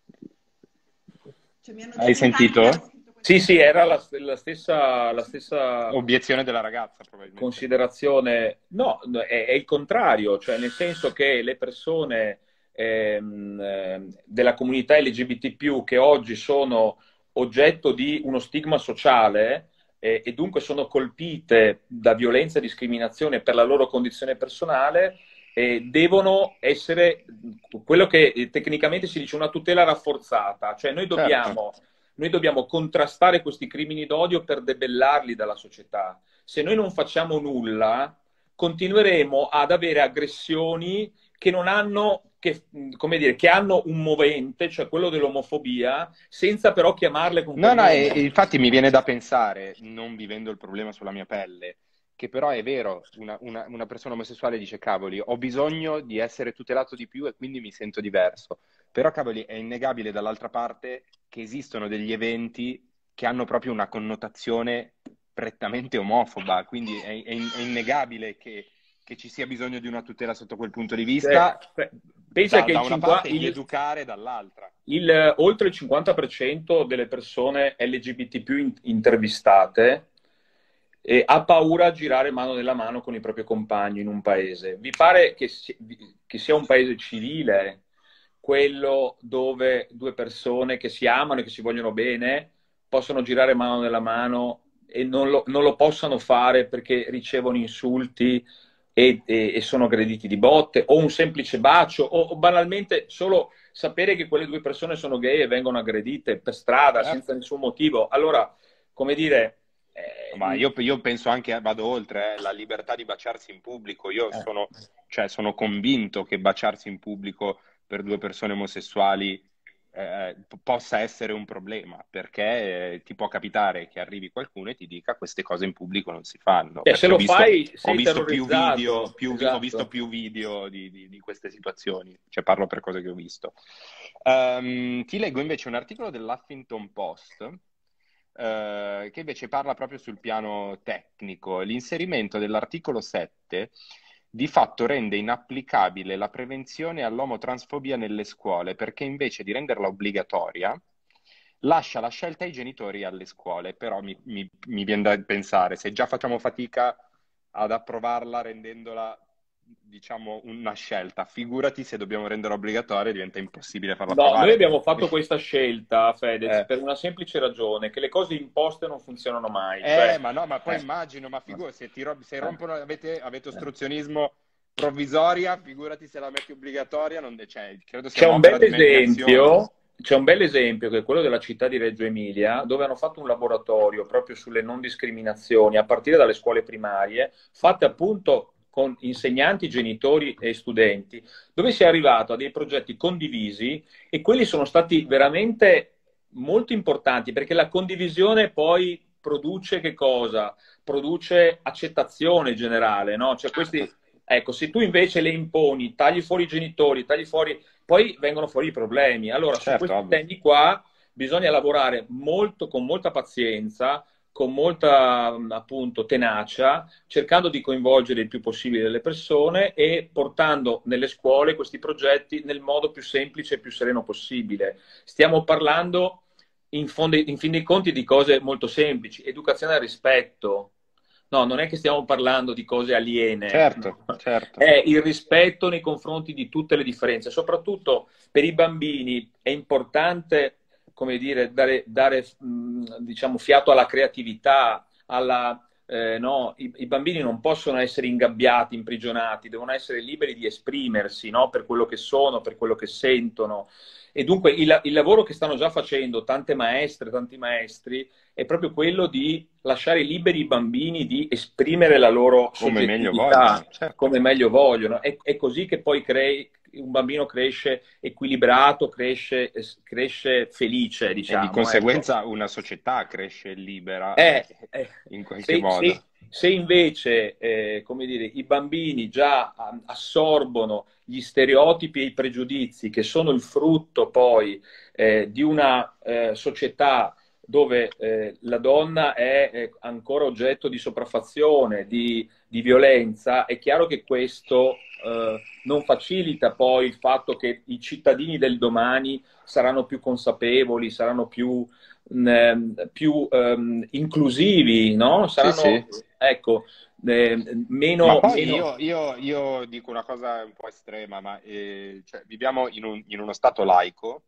Cioè, mi hanno hai detto in tanti che hanno sentito? scritto Sì, questa sì, cosa. era la, la stessa, la stessa Obiezione della ragazza, probabilmente. considerazione. No, è, è il contrario, cioè nel senso che le persone ehm, ehm, della comunità L G B T più che oggi sono oggetto di uno stigma sociale eh, e dunque sono colpite da violenza e discriminazione per la loro condizione personale, eh, devono essere quello che eh, tecnicamente si dice una tutela rafforzata, cioè noi Certo. dobbiamo, noi dobbiamo contrastare questi crimini d'odio per debellarli dalla società. Se noi non facciamo nulla, continueremo ad avere aggressioni che non hanno, che, come dire, che hanno un movente, cioè quello dell'omofobia, senza però chiamarle con No, quel no, e, nome. e infatti mi viene da pensare, non vivendo il problema sulla mia pelle, che però è vero, una, una- una persona omosessuale dice, cavoli, ho bisogno di essere tutelato di più e quindi mi sento diverso. Però, cavoli, è innegabile dall'altra parte che esistono degli eventi che hanno proprio una connotazione prettamente omofoba, quindi è, è, è innegabile che, che ci sia bisogno di una tutela sotto quel punto di vista, Cioè, pensa da, che da il una cinquanta, parte, e di il, educare dall'altra. il, oltre il cinquanta per cento delle persone L G B T più in- intervistate eh, ha paura a girare mano nella mano con i propri compagni in un paese. Vi pare che, si- che sia un paese civile quello dove due persone che si amano e che si vogliono bene possono girare mano nella mano e non lo, non lo possano fare perché ricevono insulti e, e- e sono aggrediti di botte, o un semplice bacio, o, o banalmente solo sapere che quelle due persone sono gay e vengono aggredite per strada senza Certo. nessun motivo. Allora, come dire, eh, Ma io, io penso anche, vado oltre, eh, la libertà di baciarsi in pubblico. Io eh, sono, cioè, sono convinto che baciarsi in pubblico per due persone omosessuali eh, p- possa essere un problema, perché eh, ti può capitare che arrivi qualcuno e ti dica queste cose in pubblico non si fanno, cioè, se perché ho lo visto, fai ho sei visto più video, terrorizzato. più vi- ho visto Esatto. più video di, di- di queste situazioni, cioè parlo per cose che ho visto. Ehm, ti leggo invece un articolo dell'Huffington Post eh, che invece parla proprio sul piano tecnico. L'inserimento dell'articolo sette di fatto rende inapplicabile la prevenzione all'omotransfobia nelle scuole, perché invece di renderla obbligatoria lascia la scelta ai genitori e alle scuole. Però mi, mi- mi viene da pensare, se già facciamo fatica ad approvarla rendendola, diciamo, una scelta, figurati se dobbiamo renderla obbligatoria, diventa impossibile farla No, noi approvare. abbiamo fatto questa scelta, Fedez, Eh. per una semplice ragione, che le cose imposte non funzionano mai. Eh, Cioè, ma no, ma poi eh, immagino, ma figurati, se, ti ro- se eh, rompono, avete, avete eh. ostruzionismo provvisoria, figurati se la metti obbligatoria, non, cioè, credo sia C'è un un'opera bel di mediazione. esempio, c'è un bel esempio che è quello della città di Reggio Emilia, dove hanno fatto un laboratorio proprio sulle non discriminazioni a partire dalle scuole primarie, fatte appunto con insegnanti, genitori e studenti, dove si è arrivato a dei progetti condivisi e quelli sono stati veramente molto importanti perché la condivisione poi produce che cosa? Produce accettazione generale, no? Cioè questi, ecco, se tu invece le imponi, tagli fuori i genitori, tagli fuori poi vengono fuori i problemi. Allora, su Certo, questi ovvio. temi qua bisogna lavorare molto, con molta pazienza, con molta appunto tenacia, cercando di coinvolgere il più possibile le persone e portando nelle scuole questi progetti nel modo più semplice e più sereno possibile. Stiamo parlando in, fondo, in fin dei conti di cose molto semplici, educazione al rispetto. No, non è che stiamo parlando di cose aliene, Certo, no. certo. È il rispetto nei confronti di tutte le differenze. Soprattutto per i bambini è importante, come dire, dare, dare mh, diciamo, fiato alla creatività, alla, eh, no? I, I bambini non possono essere ingabbiati, imprigionati, devono essere liberi di esprimersi, no? Per quello che sono, per quello che sentono. E dunque il, il lavoro che stanno già facendo tante maestre, tanti maestri, è proprio quello di lasciare liberi i bambini di esprimere la loro Come meglio soggettività vogliono, certo. come meglio vogliono. È, è così che poi crei, un bambino cresce equilibrato, cresce, cresce felice, E di diciamo. Ecco. conseguenza una società cresce libera Eh, eh, eh, in qualche se, modo. se- se invece, eh, come dire, i bambini già ah, assorbono gli stereotipi e i pregiudizi che sono il frutto poi eh, di una eh, società dove eh, la donna è eh, ancora oggetto di sopraffazione, di, di violenza, è chiaro che questo eh, non facilita poi il fatto che i cittadini del domani saranno più consapevoli, saranno più, mh, più um, inclusivi, no? Sì, Saranno, sì. ecco, eh, Ma meno, poi meno... io, io- io dico una cosa un po' estrema, ma eh, cioè, viviamo in, un- in uno stato laico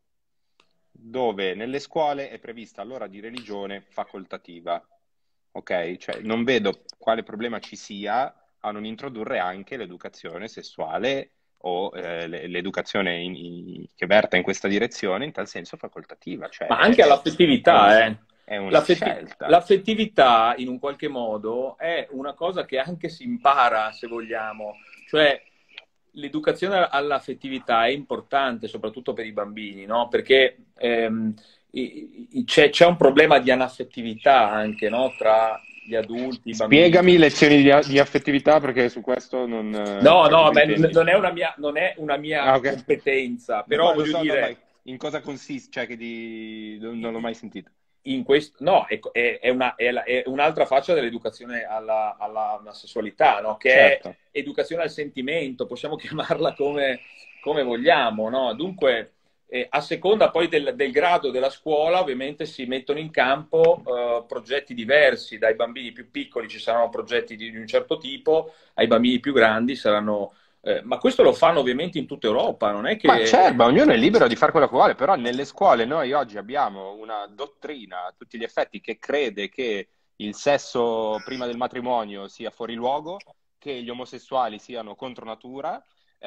dove nelle scuole è prevista l'ora di religione facoltativa, ok? Cioè, non vedo quale problema ci sia a non introdurre anche l'educazione sessuale o eh, le- l'educazione in- in- che verta in questa direzione, in tal senso facoltativa, cioè ma è, anche è- è una, all'affettività, eh. è una L'affetti- scelta. L'affettività, in un qualche modo, è una cosa che anche si impara, se vogliamo. Cioè, l'educazione all'affettività è importante, soprattutto per i bambini, no? Perché ehm, i- i- c'è, c'è un problema di anaffettività anche, no? Tra gli adulti, i bambini. Spiegami lezioni di, di affettività perché su questo non... eh, No, cioè, no, cosa ma n- intendi? non è una mia, non è una mia Ah, ok. competenza, però No, lo voglio so, no, ma dire... in cosa consiste? Cioè, che di... non, non l'ho mai sentito. in questo, no, è, è, è una- è la- è un'altra faccia dell'educazione alla, alla- alla sessualità, no? Che è Certo. educazione al sentimento, possiamo chiamarla come, come vogliamo, no? Dunque, eh, a seconda poi del, del grado della scuola, ovviamente si mettono in campo eh, progetti diversi. Dai bambini più piccoli ci saranno progetti di, di un certo tipo, ai bambini più grandi saranno... eh, ma questo lo fanno ovviamente in tutta Europa, non è Ma certo, che... ma ognuno è libero di fare quello che vuole, però nelle scuole noi oggi abbiamo una dottrina a tutti gli effetti che crede che il sesso prima del matrimonio sia fuori luogo, che gli omosessuali siano contro natura,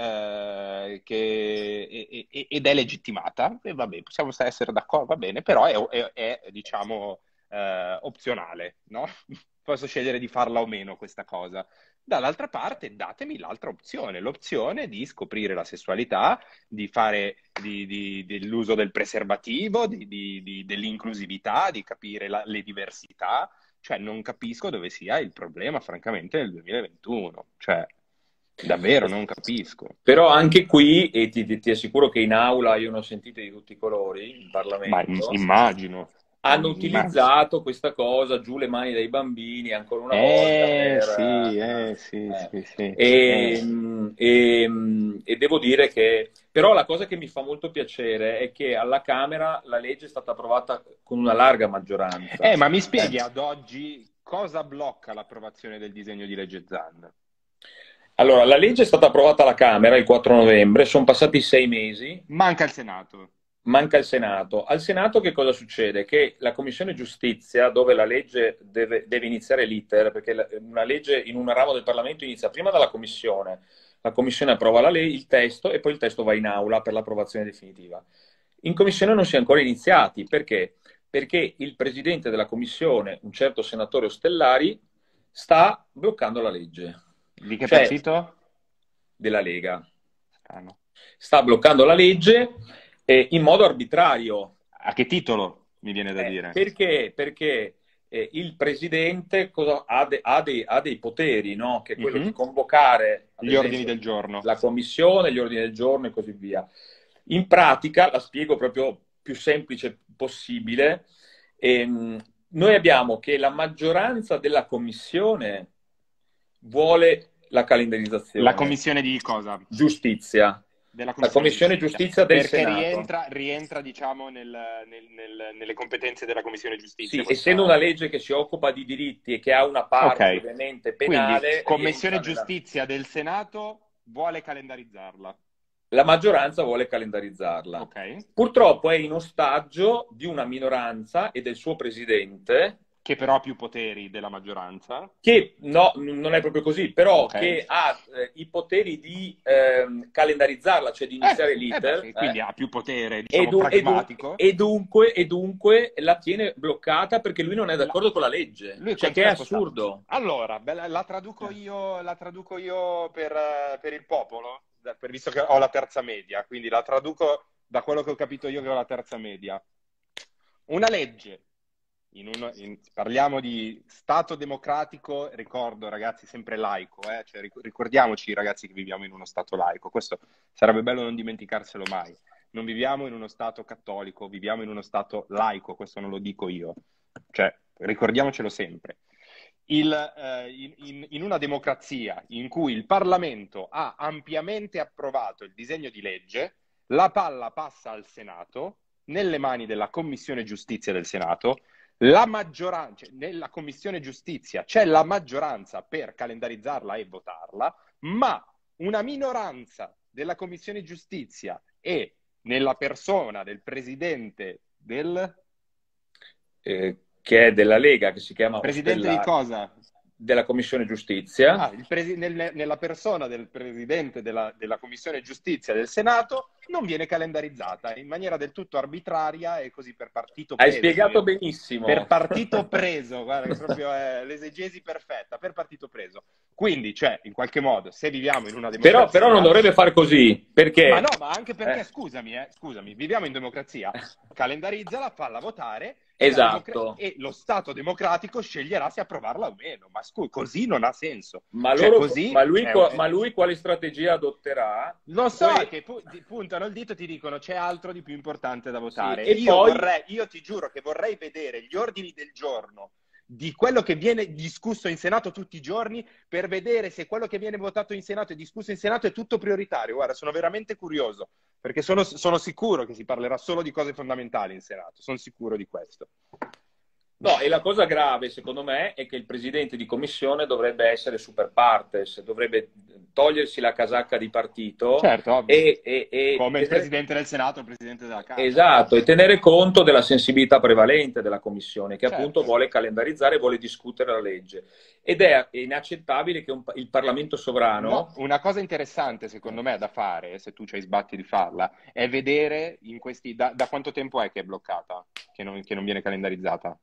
eh, che- e- e- ed è legittimata, e vabbè, possiamo essere d'accordo, va bene, però è, è- è, diciamo, eh, opzionale, no? Posso scegliere di farla o meno questa cosa. Dall'altra parte, datemi l'altra opzione, l'opzione di scoprire la sessualità, di fare di- di- dell'uso del preservativo, di- di- di- dell'inclusività, di capire la- le diversità. Cioè, non capisco dove sia il problema, francamente, nel duemilaventuno. Cioè, davvero non capisco. Però anche qui, e ti, ti- ti assicuro che in aula io ne ho sentite di tutti i colori, in Ma im- Parlamento, immagino, hanno immagino. utilizzato questa cosa, giù le mani dai bambini, ancora una volta, Eh, per... sì, eh, sì, eh, sì, sì. e, Eh. e- e devo dire che... Però la cosa che mi fa molto piacere è che alla Camera la legge è stata approvata con una larga maggioranza. Eh, ma mi spieghi Eh. ad oggi cosa blocca l'approvazione del disegno di legge Zan? Allora, la legge è stata approvata alla Camera il quattro novembre, sono passati sei mesi. Manca il Senato. Manca il Senato. Al Senato che cosa succede? Che la Commissione Giustizia, dove la legge deve, deve iniziare l'iter, perché la- una legge in un ramo del Parlamento inizia prima dalla Commissione, la Commissione approva la legge, il testo e poi il testo va in aula per l'approvazione definitiva. In Commissione non si è ancora iniziati. Perché? Perché il Presidente della Commissione, un certo senatore Ostellari, sta bloccando la legge. Di che Cioè, partito? della Lega. Strano. Sta bloccando la legge eh, in modo arbitrario. A che titolo, mi viene da Eh, dire? perché? Perché eh, il presidente cosa- ha, de- ha dei, ha dei poteri, no? Che è quello Mhm. di convocare ad Gli ordini esempio, del giorno. la commissione, gli ordini del giorno e così via. In pratica, la spiego proprio più semplice possibile, ehm, noi abbiamo che la maggioranza della commissione vuole la calendarizzazione. La commissione di cosa? Giustizia. Della La Commissione Giustizia del Perché Senato. rientra, rientra diciamo, nel- nel- nel- nelle competenze della Commissione Giustizia. Sì, questa- essendo una legge che si occupa di diritti e che ha una parte Ok. ovviamente Quindi, penale, Commissione rientra nella- Giustizia del Senato vuole calendarizzarla. la maggioranza vuole calendarizzarla. Ok. Purtroppo è in ostaggio di una minoranza e del suo presidente, Che però ha più poteri della maggioranza. che no, non è proprio così, però Ok. che ha eh, i poteri di ehm, calendarizzarla, cioè di iniziare Eh, l'iter. eh beh, quindi eh. ha più potere, E, diciamo, du- e du- pragmatico. e dunque, e dunque la tiene bloccata perché lui non è d'accordo con la legge. Lui Cioè, che è certo sta- assurdo. Allora, bella- la traduco io, la traduco io per, eh, per il popolo, da- per- visto che ho la terza media, quindi la traduco da quello che ho capito io che ho la terza media. Una legge, in un- in- parliamo di Stato democratico, ricordo ragazzi, sempre laico, eh? Cioè, ric- ricordiamoci ragazzi che viviamo in uno Stato laico, questo sarebbe bello non dimenticarselo mai. Non viviamo in uno Stato cattolico, viviamo in uno Stato laico, questo non lo dico io, cioè ricordiamocelo sempre. Il, eh, in, in- in una democrazia in cui il Parlamento ha ampiamente approvato il disegno di legge, la palla passa al Senato, nelle mani della Commissione Giustizia del Senato, la maggioranza, nella Commissione Giustizia c'è la maggioranza per calendarizzarla e votarla, ma una minoranza della Commissione Giustizia e nella persona del presidente del... eh, che è della Lega, che si chiama Presidente di Ostellari, cosa? della Commissione Giustizia. Ah, il presi- nel- nella persona del presidente della, della Commissione Giustizia del Senato non viene calendarizzata in maniera del tutto arbitraria e così per partito Hai preso. spiegato Io- benissimo. Per partito preso, guarda, che proprio è l'esegesi perfetta, per partito preso. Quindi, cioè, in qualche modo, se viviamo in una democrazia... Però, però non dovrebbe fare così, perché... Ma no, ma anche perché, Eh. scusami, eh, scusami, viviamo in democrazia, calendarizzala, falla votare e, la democra- Esatto. e lo Stato democratico sceglierà se approvarla o meno. Ma scusi, così non ha senso. Ma, Cioè, loro, così ma, lui, è- qua- è- ma lui quale strategia adotterà? lo so, Poi, che pu- ti puntano il dito e ti dicono c'è altro di più importante da sì, votare. e Io poi vorrei, io ti giuro che vorrei vedere gli ordini del giorno di quello che viene discusso in Senato tutti i giorni per vedere se quello che viene votato in Senato e discusso in Senato è tutto prioritario. Guarda, sono veramente curioso, perché sono, sono sicuro che si parlerà solo di cose fondamentali in Senato, sono sicuro di questo. no, e la cosa grave, secondo me, è che il presidente di commissione dovrebbe essere super partes, dovrebbe togliersi la casacca di partito Certo, ovvio. e, e- e Come il tenere, presidente del Senato o il presidente della Camera. esatto, e tenere conto della sensibilità prevalente della commissione, che appunto Certo. vuole calendarizzare e vuole discutere la legge. Ed è inaccettabile che un- il Parlamento sovrano... No, una cosa interessante secondo me da fare, se tu ci hai sbatti di farla, è vedere in questi... Da, da quanto tempo è che è bloccata, che non, che non viene calendarizzata?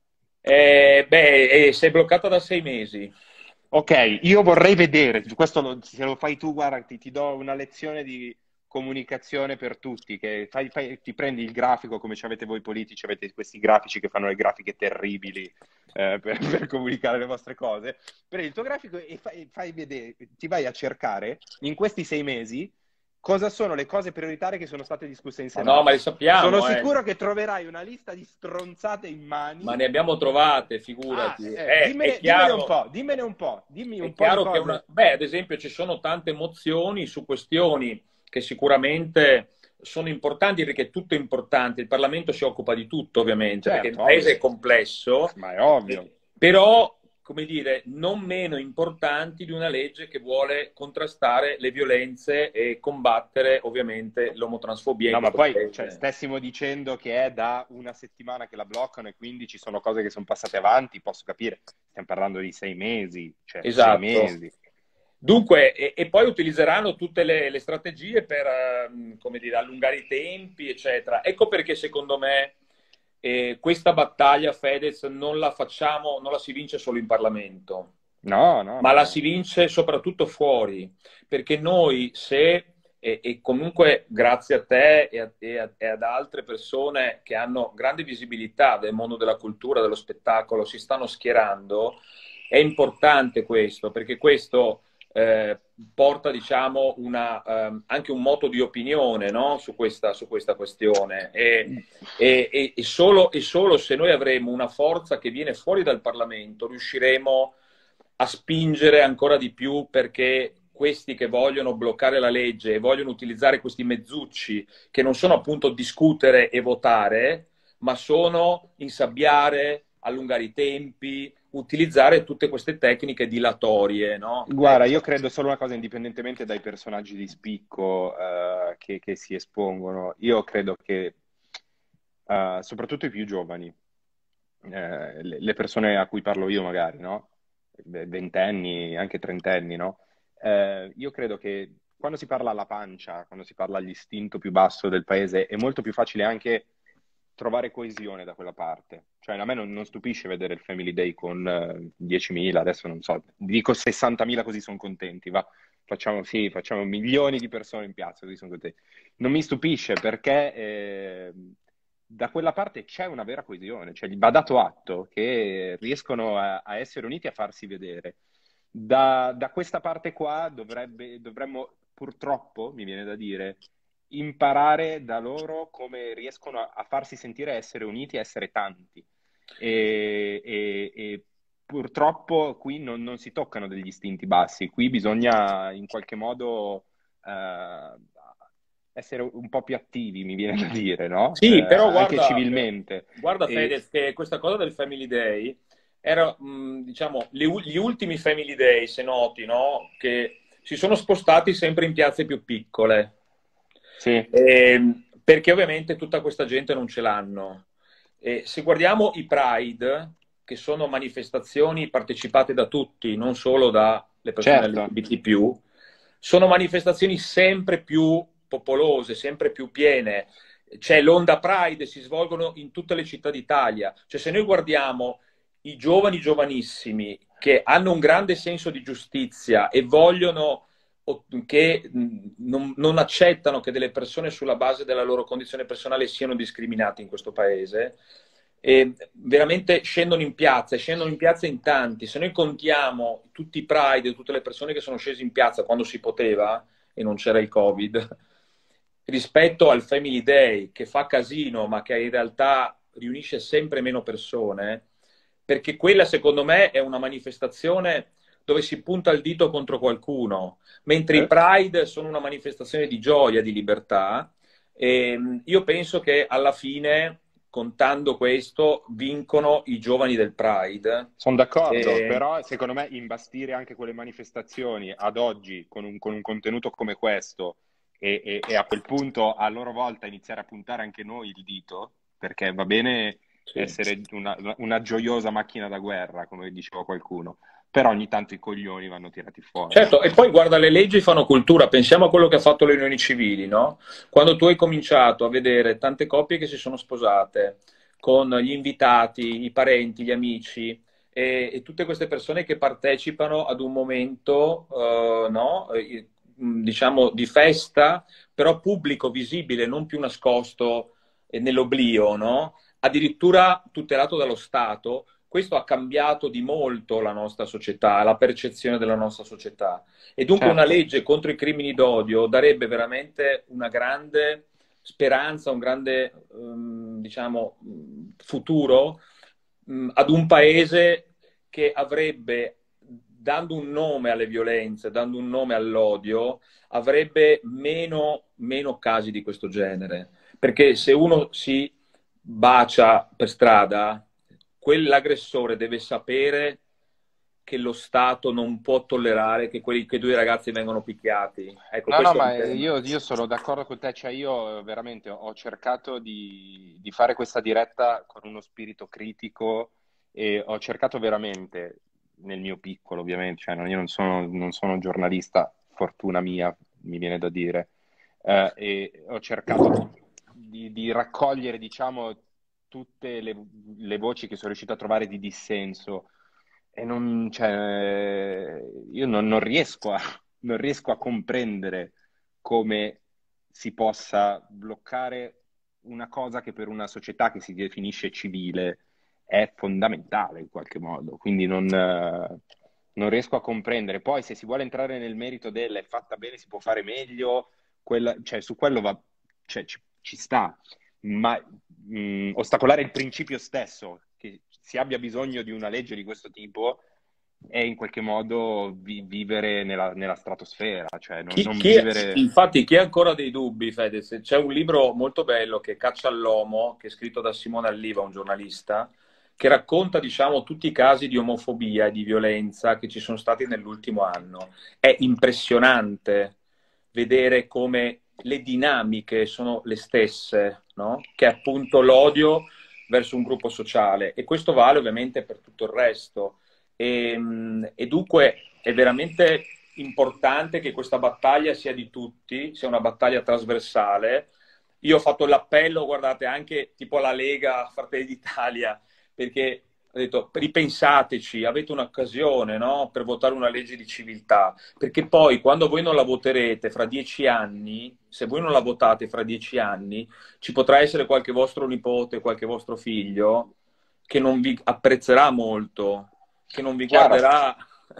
Eh, beh, eh, sei bloccata da sei mesi. Ok, io vorrei vedere, questo lo- se lo fai tu, guarda, ti, ti do una lezione di comunicazione per tutti, che fai- fai- ti prendi il grafico come ci avete voi politici, avete questi grafici che fanno le grafiche terribili eh, per, per comunicare le vostre cose, prendi il tuo grafico e fai, fai vedere, ti vai a cercare in questi sei mesi cosa sono le cose prioritarie che sono state discusse in Ma Senato. no, ma le sappiamo, Sono eh. sicuro che troverai una lista di stronzate in mani. Ma ne abbiamo trovate, Ah, figurati. eh, Eh, dimmene, è chiaro, dimmene un po', dimmene un po', dimmi è un po' di chiaro che cose. una... Beh, ad esempio, ci sono tante mozioni su questioni che sicuramente sono importanti perché è tutto importante. Il Parlamento si occupa di tutto, ovviamente, Certo, perché il paese ovvio. è complesso, Ma è ovvio. eh, però, come dire, non meno importanti di una legge che vuole contrastare le violenze e combattere, ovviamente, l'omotransfobia in No, ma questo poi paese. cioè, stessimo dicendo che è da una settimana che la bloccano e quindi ci sono cose che sono passate avanti, posso capire. Stiamo parlando di sei mesi, cioè sei Esatto. mesi. Dunque, e, e poi utilizzeranno tutte le, le strategie per, ehm, come dire, allungare i tempi, eccetera. Ecco perché secondo me eh, questa battaglia, Fedez, non la facciamo, non la si vince solo in Parlamento, No, no, ma no. la si vince soprattutto fuori, perché noi se, e, e comunque grazie a te e, a, e, a, e ad altre persone che hanno grande visibilità del mondo della cultura, dello spettacolo, si stanno schierando, è importante questo, perché questo eh, porta, diciamo, una, ehm, anche un moto di opinione, no? su, questa, su questa questione. E, e, e, solo, e solo se noi avremo una forza che viene fuori dal Parlamento, riusciremo a spingere ancora di più perché questi che vogliono bloccare la legge e vogliono utilizzare questi mezzucci, che non sono appunto discutere e votare, ma sono insabbiare, allungare i tempi, utilizzare tutte queste tecniche dilatorie, no? Guarda, io credo solo una cosa, indipendentemente dai personaggi di spicco eh, che, che si espongono, io credo che eh, soprattutto i più giovani, eh, le, le persone a cui parlo io magari, no? Ventenni, anche trentenni, no? Eh, io credo che quando si parla alla pancia, quando si parla all'istinto più basso del paese, è molto più facile anche trovare coesione da quella parte. Cioè, a me non, non stupisce vedere il Family Day con eh, diecimila, adesso non so, dico sessantamila così sono contenti, va. Facciamo, sì, facciamo milioni di persone in piazza, così sono contenti. Non mi stupisce perché eh, da quella parte c'è una vera coesione, cioè gli va dato atto che riescono a, a essere uniti e a farsi vedere. Da, da questa parte qua dovrebbe, dovremmo purtroppo, mi viene da dire, imparare da loro come riescono a, a farsi sentire essere uniti e essere tanti. E, e, e purtroppo qui non, non si toccano degli istinti bassi, qui bisogna in qualche modo eh, essere un po' più attivi, mi viene da dire, no? Sì, Eh, però anche guarda, civilmente. guarda E- Fedez, che questa cosa del Family Day era, mh, diciamo, le u- gli ultimi Family Day, se noti, no? Che si sono spostati sempre in piazze più piccole. Sì, Ehm, perché ovviamente tutta questa gente non ce l'hanno. E se guardiamo i Pride, che sono manifestazioni partecipate da tutti, non solo dalle persone certo. L G B T più, sono manifestazioni sempre più popolose, sempre più piene. C'è l'Onda Pride, si svolgono in tutte le città d'Italia. Cioè, se noi guardiamo i giovani giovanissimi che hanno un grande senso di giustizia e vogliono o- che mh, non, non accettano che delle persone sulla base della loro condizione personale siano discriminate in questo paese, e veramente scendono in piazza, e scendono in piazza in tanti. Se noi contiamo tutti i Pride, tutte le persone che sono scese in piazza quando si poteva e non c'era il Covid, rispetto al Family Day che fa casino ma che in realtà riunisce sempre meno persone, perché quella secondo me è una manifestazione dove si punta il dito contro qualcuno, mentre i Eh? Pride sono una manifestazione di gioia, di libertà. E io penso che alla fine, contando questo, vincono i giovani del Pride. Sono d'accordo, E... però secondo me imbastire anche quelle manifestazioni ad oggi con un, con un contenuto come questo e, e- e a quel punto a loro volta iniziare a puntare anche noi il dito, perché va bene Sì. essere una, una gioiosa macchina da guerra, come diceva qualcuno, però ogni tanto i coglioni vanno tirati fuori. Certo, e poi guarda, le leggi fanno cultura, pensiamo a quello che ha fatto le unioni civili, no? Quando tu hai cominciato a vedere tante coppie che si sono sposate, con gli invitati, i parenti, gli amici, e, e tutte queste persone che partecipano ad un momento, eh, no? Eh, diciamo, di festa, però pubblico, visibile, non più nascosto eh, nell'oblio, no? Addirittura tutelato dallo Stato. Questo ha cambiato di molto la nostra società, la percezione della nostra società. E dunque una Certo. legge contro i crimini d'odio darebbe veramente una grande speranza, un grande, ehm, diciamo, futuro mh, ad un paese che avrebbe, dando un nome alle violenze, dando un nome all'odio, avrebbe meno, meno casi di questo genere. Perché se uno si bacia per strada, quell'aggressore deve sapere che lo Stato non può tollerare che quei che due ragazzi vengano picchiati. Ecco, No, no, questo è ma un tema. io, io sono d'accordo con te, cioè io veramente ho cercato di, di fare questa diretta con uno spirito critico e ho cercato veramente, nel mio piccolo ovviamente, cioè non- io non sono, non sono giornalista, fortuna mia, mi viene da dire, eh, e ho cercato di, di raccogliere, diciamo, tutte le, le voci che sono riuscito a trovare di dissenso e non, cioè, io non, non riesco a, non riesco a comprendere come si possa bloccare una cosa che per una società che si definisce civile è fondamentale in qualche modo. Quindi non, eh, non riesco a comprendere. Poi se si vuole entrare nel merito del è fatta bene, si può fare meglio, quella- cioè, su quello va, cioè, ci, ci sta, ma mh, ostacolare il principio stesso, che si abbia bisogno di una legge di questo tipo, è in qualche modo vi- vivere nella, nella stratosfera, cioè non, Chi, non chi- vivere... infatti, chi ha ancora dei dubbi, Fedez, c'è un libro molto bello che è Caccia all'uomo, che è scritto da Simone Alliva, un giornalista, che racconta, diciamo, tutti i casi di omofobia e di violenza che ci sono stati nell'ultimo anno. È impressionante vedere come le dinamiche sono le stesse, no? Che è appunto l'odio verso un gruppo sociale. E questo vale ovviamente per tutto il resto. E, e dunque è veramente importante che questa battaglia sia di tutti, sia una battaglia trasversale. Io ho fatto l'appello, guardate, anche tipo alla Lega, a Fratelli d'Italia, perché ho detto ripensateci, avete un'occasione, no? Per votare una legge di civiltà, perché poi quando voi non la voterete fra dieci anni, se voi non la votate fra dieci anni, ci potrà essere qualche vostro nipote, qualche vostro figlio che non vi apprezzerà molto, che non vi Chiaro. guarderà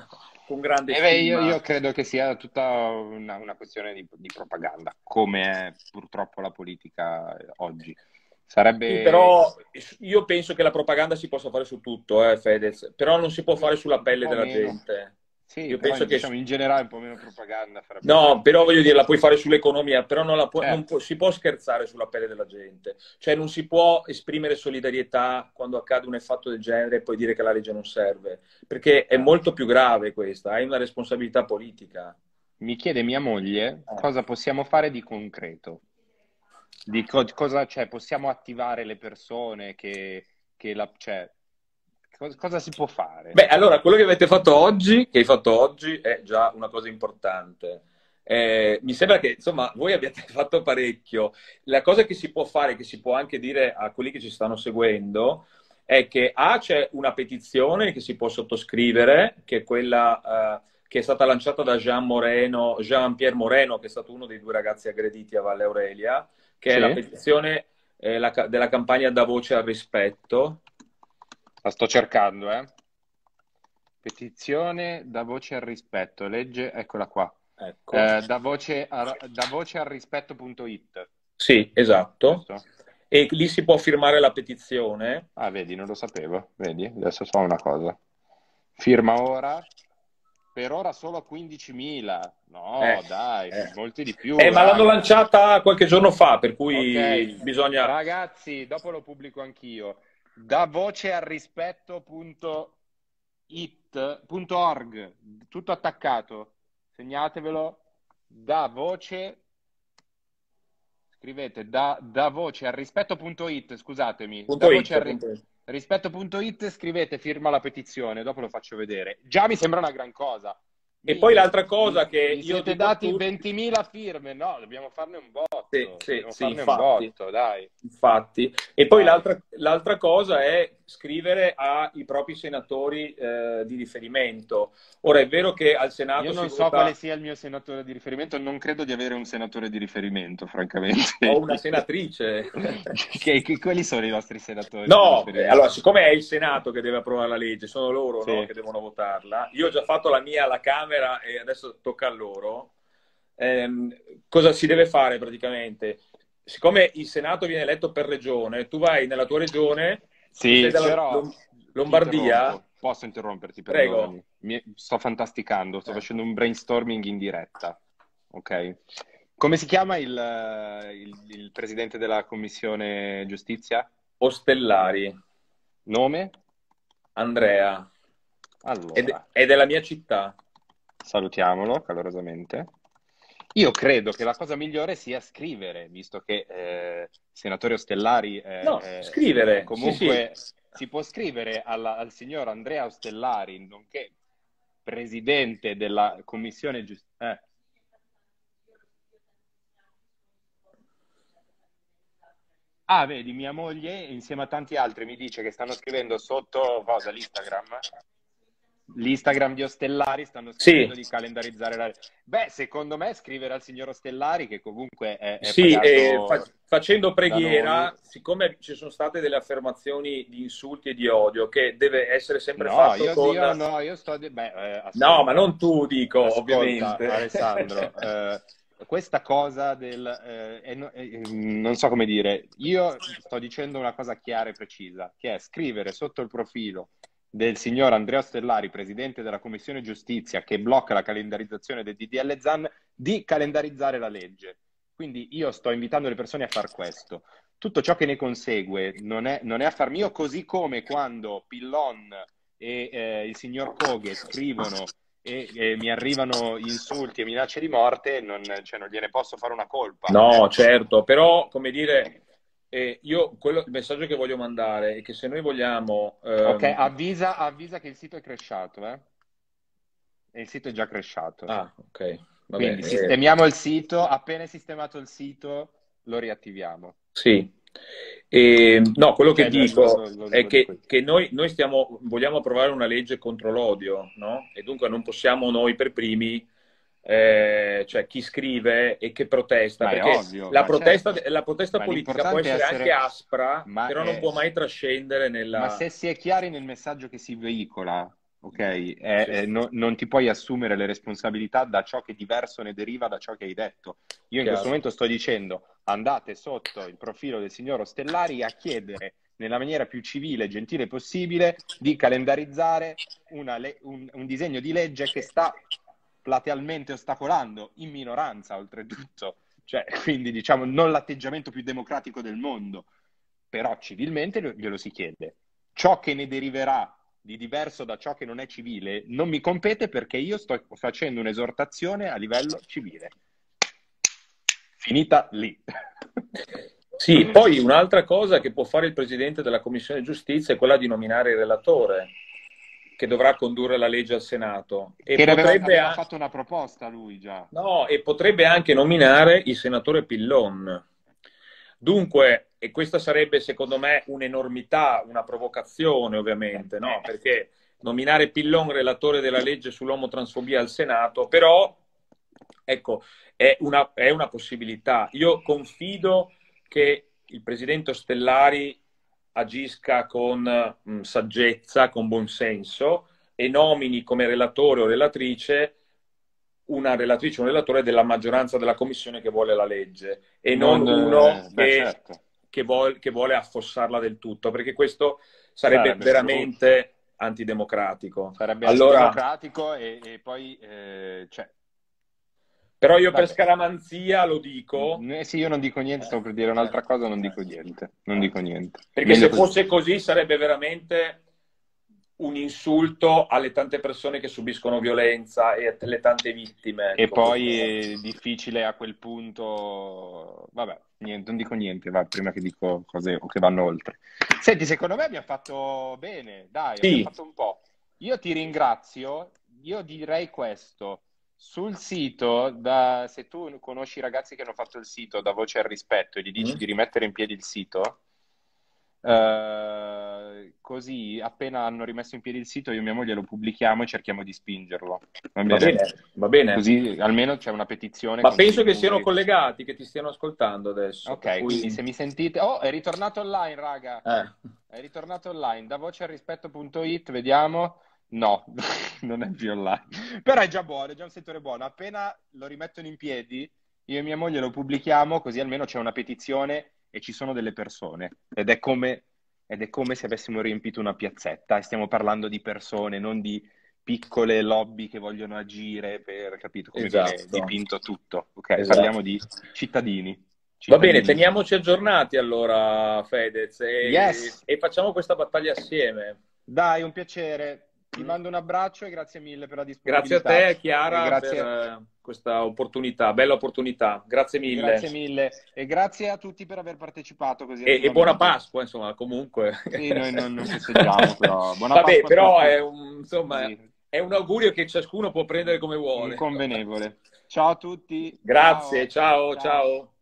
con grande E beh, io, stima. io credo che sia tutta una, una questione di, di propaganda, come è purtroppo la politica eh, oggi. Sì, Sarebbe però io penso che la propaganda si possa fare su tutto, eh, Fedez, però non si può fare sulla un pelle po' della meno, gente. sì, Io però penso che... diciamo in generale un po' meno propaganda farebbe No, bene. però voglio dire, la puoi fare sull'economia, però non, la può- non Certo. può- si può scherzare sulla pelle della gente. Cioè non si può esprimere solidarietà quando accade un fatto del genere e poi dire che la legge non serve, perché è Chiaro. molto più grave questa, hai una responsabilità politica. Mi chiede mia moglie Eh. cosa possiamo fare di concreto. Di co- cosa, cioè, possiamo attivare le persone che, che la, cioè, co- cosa si può fare? Beh, allora, quello che avete fatto oggi, che hai fatto oggi, è già una cosa importante. Eh, mi sembra che, insomma, voi abbiate fatto parecchio. La cosa che si può fare, che si può anche dire a quelli che ci stanno seguendo, è che A, c'è una petizione che si può sottoscrivere, che è quella, eh, che è stata lanciata da Jean Moreno, Jean-Pierre Moreno, che è stato uno dei due ragazzi aggrediti a Valle Aurelia, che è la Sì? petizione eh, la ca- della campagna Da Voce al Rispetto. La sto cercando, eh. Petizione Da Voce al Rispetto, legge, eccola qua. Ecco. Eh, da voce a, da voce al rispetto.it. Sì, esatto. Giusto? E lì si può firmare la petizione. Ah, vedi, non lo sapevo. Vedi, adesso so una cosa. Firma ora. Per ora solo quindicimila. No, Eh, dai, eh. molti di più. Eh, ma l'hanno raga. lanciata qualche giorno fa, per cui Ok, bisogna... ragazzi, dopo lo pubblico anch'io. Da voce al rispetto.it.org, tutto attaccato. Segnatevelo. Da voce, scrivete da, da voce al rispetto.it, scusatemi. Da Punto voce it, al ri- punto it. rispetto.it, scrivete firma la petizione, dopo lo faccio vedere. Già mi sembra una gran cosa. E poi Minchia, l'altra cosa vi- che vi io siete dico a dati tutti- ventimila firme, no, dobbiamo farne un botto, Sì, sì, dobbiamo sì, farne infatti. un botto, dai. Infatti. E poi Dai. l'altra, l'altra cosa è scrivere ai propri senatori eh, di riferimento. Ora è vero che al Senato Io si non so vota... quale sia il mio senatore di riferimento, non credo di avere un senatore di riferimento, francamente. Ho una senatrice. che, che- quali sono i vostri senatori di No, eh, riferimento? allora, siccome è il Senato che deve approvare la legge, sono loro, Sì. no, che devono votarla. Io ho già fatto la mia alla Camera e adesso tocca a loro. Ehm, cosa si deve fare praticamente? Siccome il Senato viene eletto per regione, tu vai nella tua regione, Sì, tu sei della però Lom- ti Lombardia, interrompo. Posso interromperti, prego. perdonami. Mi- sto fantasticando, sto Eh. facendo un brainstorming in diretta. Ok. Come si chiama il, eh, il- il presidente della Commissione Giustizia? Ostellari, Nome? Andrea, Allora, ed è della mia città. salutiamolo calorosamente. Io credo che la cosa migliore sia scrivere, visto che eh, il senatore Ostellari è, No, è- scrivere, è comunque sì, sì. si può scrivere alla- al signor Andrea Ostellari, nonché presidente della Commissione Giustizia. Eh. Ah, vedi, mia moglie insieme a tanti altri mi dice che stanno scrivendo sotto cosa, l'Instagram? L'Instagram di Ostellari stanno scrivendo Sì. di calendarizzare la... Beh, secondo me scrivere al signor Ostellari, che comunque è, è Sì, eh, pagato fa- facendo da preghiera, noi. siccome ci sono state delle affermazioni di insulti e di odio, che deve essere sempre No, fatto io, con... io no, io sto... di- Beh, eh, No, ma ascolta, non tu, dico, ascolta, ovviamente. Alessandro, eh, questa cosa del... eh, è no- eh, non so come dire, io sto dicendo una cosa chiara e precisa, che è scrivere sotto il profilo del signor Andrea Stellari, presidente della Commissione Giustizia, che blocca la calendarizzazione del D D L Zan, di calendarizzare la legge. Quindi io sto invitando le persone a far questo. Tutto ciò che ne consegue non è, non è affar mio, così come quando Pillon e eh, il signor Coghe scrivono e, e mi arrivano insulti e minacce di morte, non, cioè, non gliene posso fare una colpa. No, certo, però, come dire, eh, io quello, il messaggio che voglio mandare è che se noi vogliamo... Ok, ehm, avvisa, avvisa che il sito è crashato, eh? E il sito è già crashato. Ah, ok, vabbè. Quindi eh, sistemiamo il sito, appena è sistemato il sito lo riattiviamo. Sì. E, no, quello che Cioè, lo, dico lo- lo- è lo che, dico io. che noi, noi stiamo, vogliamo approvare una legge contro l'odio, no? E dunque non possiamo noi per primi, eh, cioè chi scrive e che protesta, Ma è perché ovvio, la ma protesta, certo. la protesta Ma politica può l'importante è essere anche essere... aspra, Ma, però non è- può mai trascendere ma nella... se si è chiari nel messaggio che si veicola, ok? Eh, Sì. eh, no- non ti puoi assumere le responsabilità da ciò che diverso ne deriva da ciò che hai detto. Io in Chiaro. questo momento sto dicendo, andate sotto il profilo del signor Ostellari a chiedere nella maniera più civile e gentile possibile di calendarizzare una le- un, un disegno di legge che sta platealmente ostacolando, in minoranza oltretutto, cioè, quindi diciamo non l'atteggiamento più democratico del mondo, però civilmente lo- glielo si chiede. Ciò che ne deriverà di diverso da ciò che non è civile non mi compete, perché io sto facendo un'esortazione a livello civile. Finita lì. Sì, poi un'altra cosa che può fare il Presidente della Commissione Giustizia è quella di nominare il relatore, che dovrà condurre la legge al Senato. E Che ne aveva, potrebbe, aveva a- fatto una proposta lui già. no, e potrebbe anche nominare il senatore Pillon. Dunque, e questa sarebbe secondo me un'enormità, una provocazione ovviamente, no? Perché nominare Pillon relatore della legge sull'omotransfobia al Senato, però, ecco, è una, è una possibilità. Io confido che il presidente Ostellari agisca con mh, saggezza, con buonsenso e nomini come relatore o relatrice una relatrice o un relatore della maggioranza della commissione che vuole la legge e non, Non, uno eh, beh, che, certo. che, vuol- che vuole affossarla del tutto, perché questo sarebbe Sarebbe veramente antidemocratico. Sarebbe Allora, antidemocratico e, e poi, eh, cioè, però io per vabbè. scaramanzia lo dico, Eh, sì, io non dico niente, stavo per dire un'altra cosa, non dico niente. Non dico niente. perché Meglio se così. fosse così sarebbe veramente un insulto alle tante persone che subiscono violenza e alle tante vittime. E ecco. poi è difficile a quel punto. Vabbè, niente, non dico niente, va, prima che dico cose o che vanno oltre. Senti, secondo me abbiamo fatto bene, dai, abbiamo Sì. fatto un po'. Io ti ringrazio, io direi questo. Sul sito, da, se tu conosci i ragazzi che hanno fatto il sito da Voce al Rispetto e gli dici Mm. di rimettere in piedi il sito, eh, così appena hanno rimesso in piedi il sito, io e mia moglie lo pubblichiamo e cerchiamo di spingerlo. Va Va bene? bene, va bene. Così almeno c'è una petizione Ma con dei penso che siano numeri. collegati, che ti stiano ascoltando adesso. per Ok, cui- quindi se mi sentite... Oh, è ritornato online, raga. Eh. È ritornato online. Da vocealrispetto.it, vediamo. No, non è più online. Però è già buono, è già un settore buono. Appena lo rimettono in piedi, io e mia moglie lo pubblichiamo, così almeno c'è una petizione e ci sono delle persone. Ed è come, ed è come se avessimo riempito una piazzetta. E stiamo parlando di persone, non di piccole lobby che vogliono agire per, capito, come viene Esatto. dipinto tutto. Ok, Esatto. parliamo di cittadini. Va bene, Cittadini. teniamoci aggiornati allora, Fedez, e, Yes. e facciamo questa battaglia assieme. Dai, un piacere. Ti Mm. mando un abbraccio e grazie mille per la disponibilità. Grazie a te, E Chiara, grazie, per eh, questa opportunità, bella opportunità. Grazie mille. grazie mille. E grazie a tutti per aver partecipato così E, e buona attivamente. Pasqua, insomma, comunque. Sì, noi non, non festeggiamo, però buona Vabbè, Pasqua a però tutti. è un, insomma, Sì, è un augurio che ciascuno può prendere come vuole. inconvenevole. Ciao a tutti. Grazie, ciao, Ciao. ciao.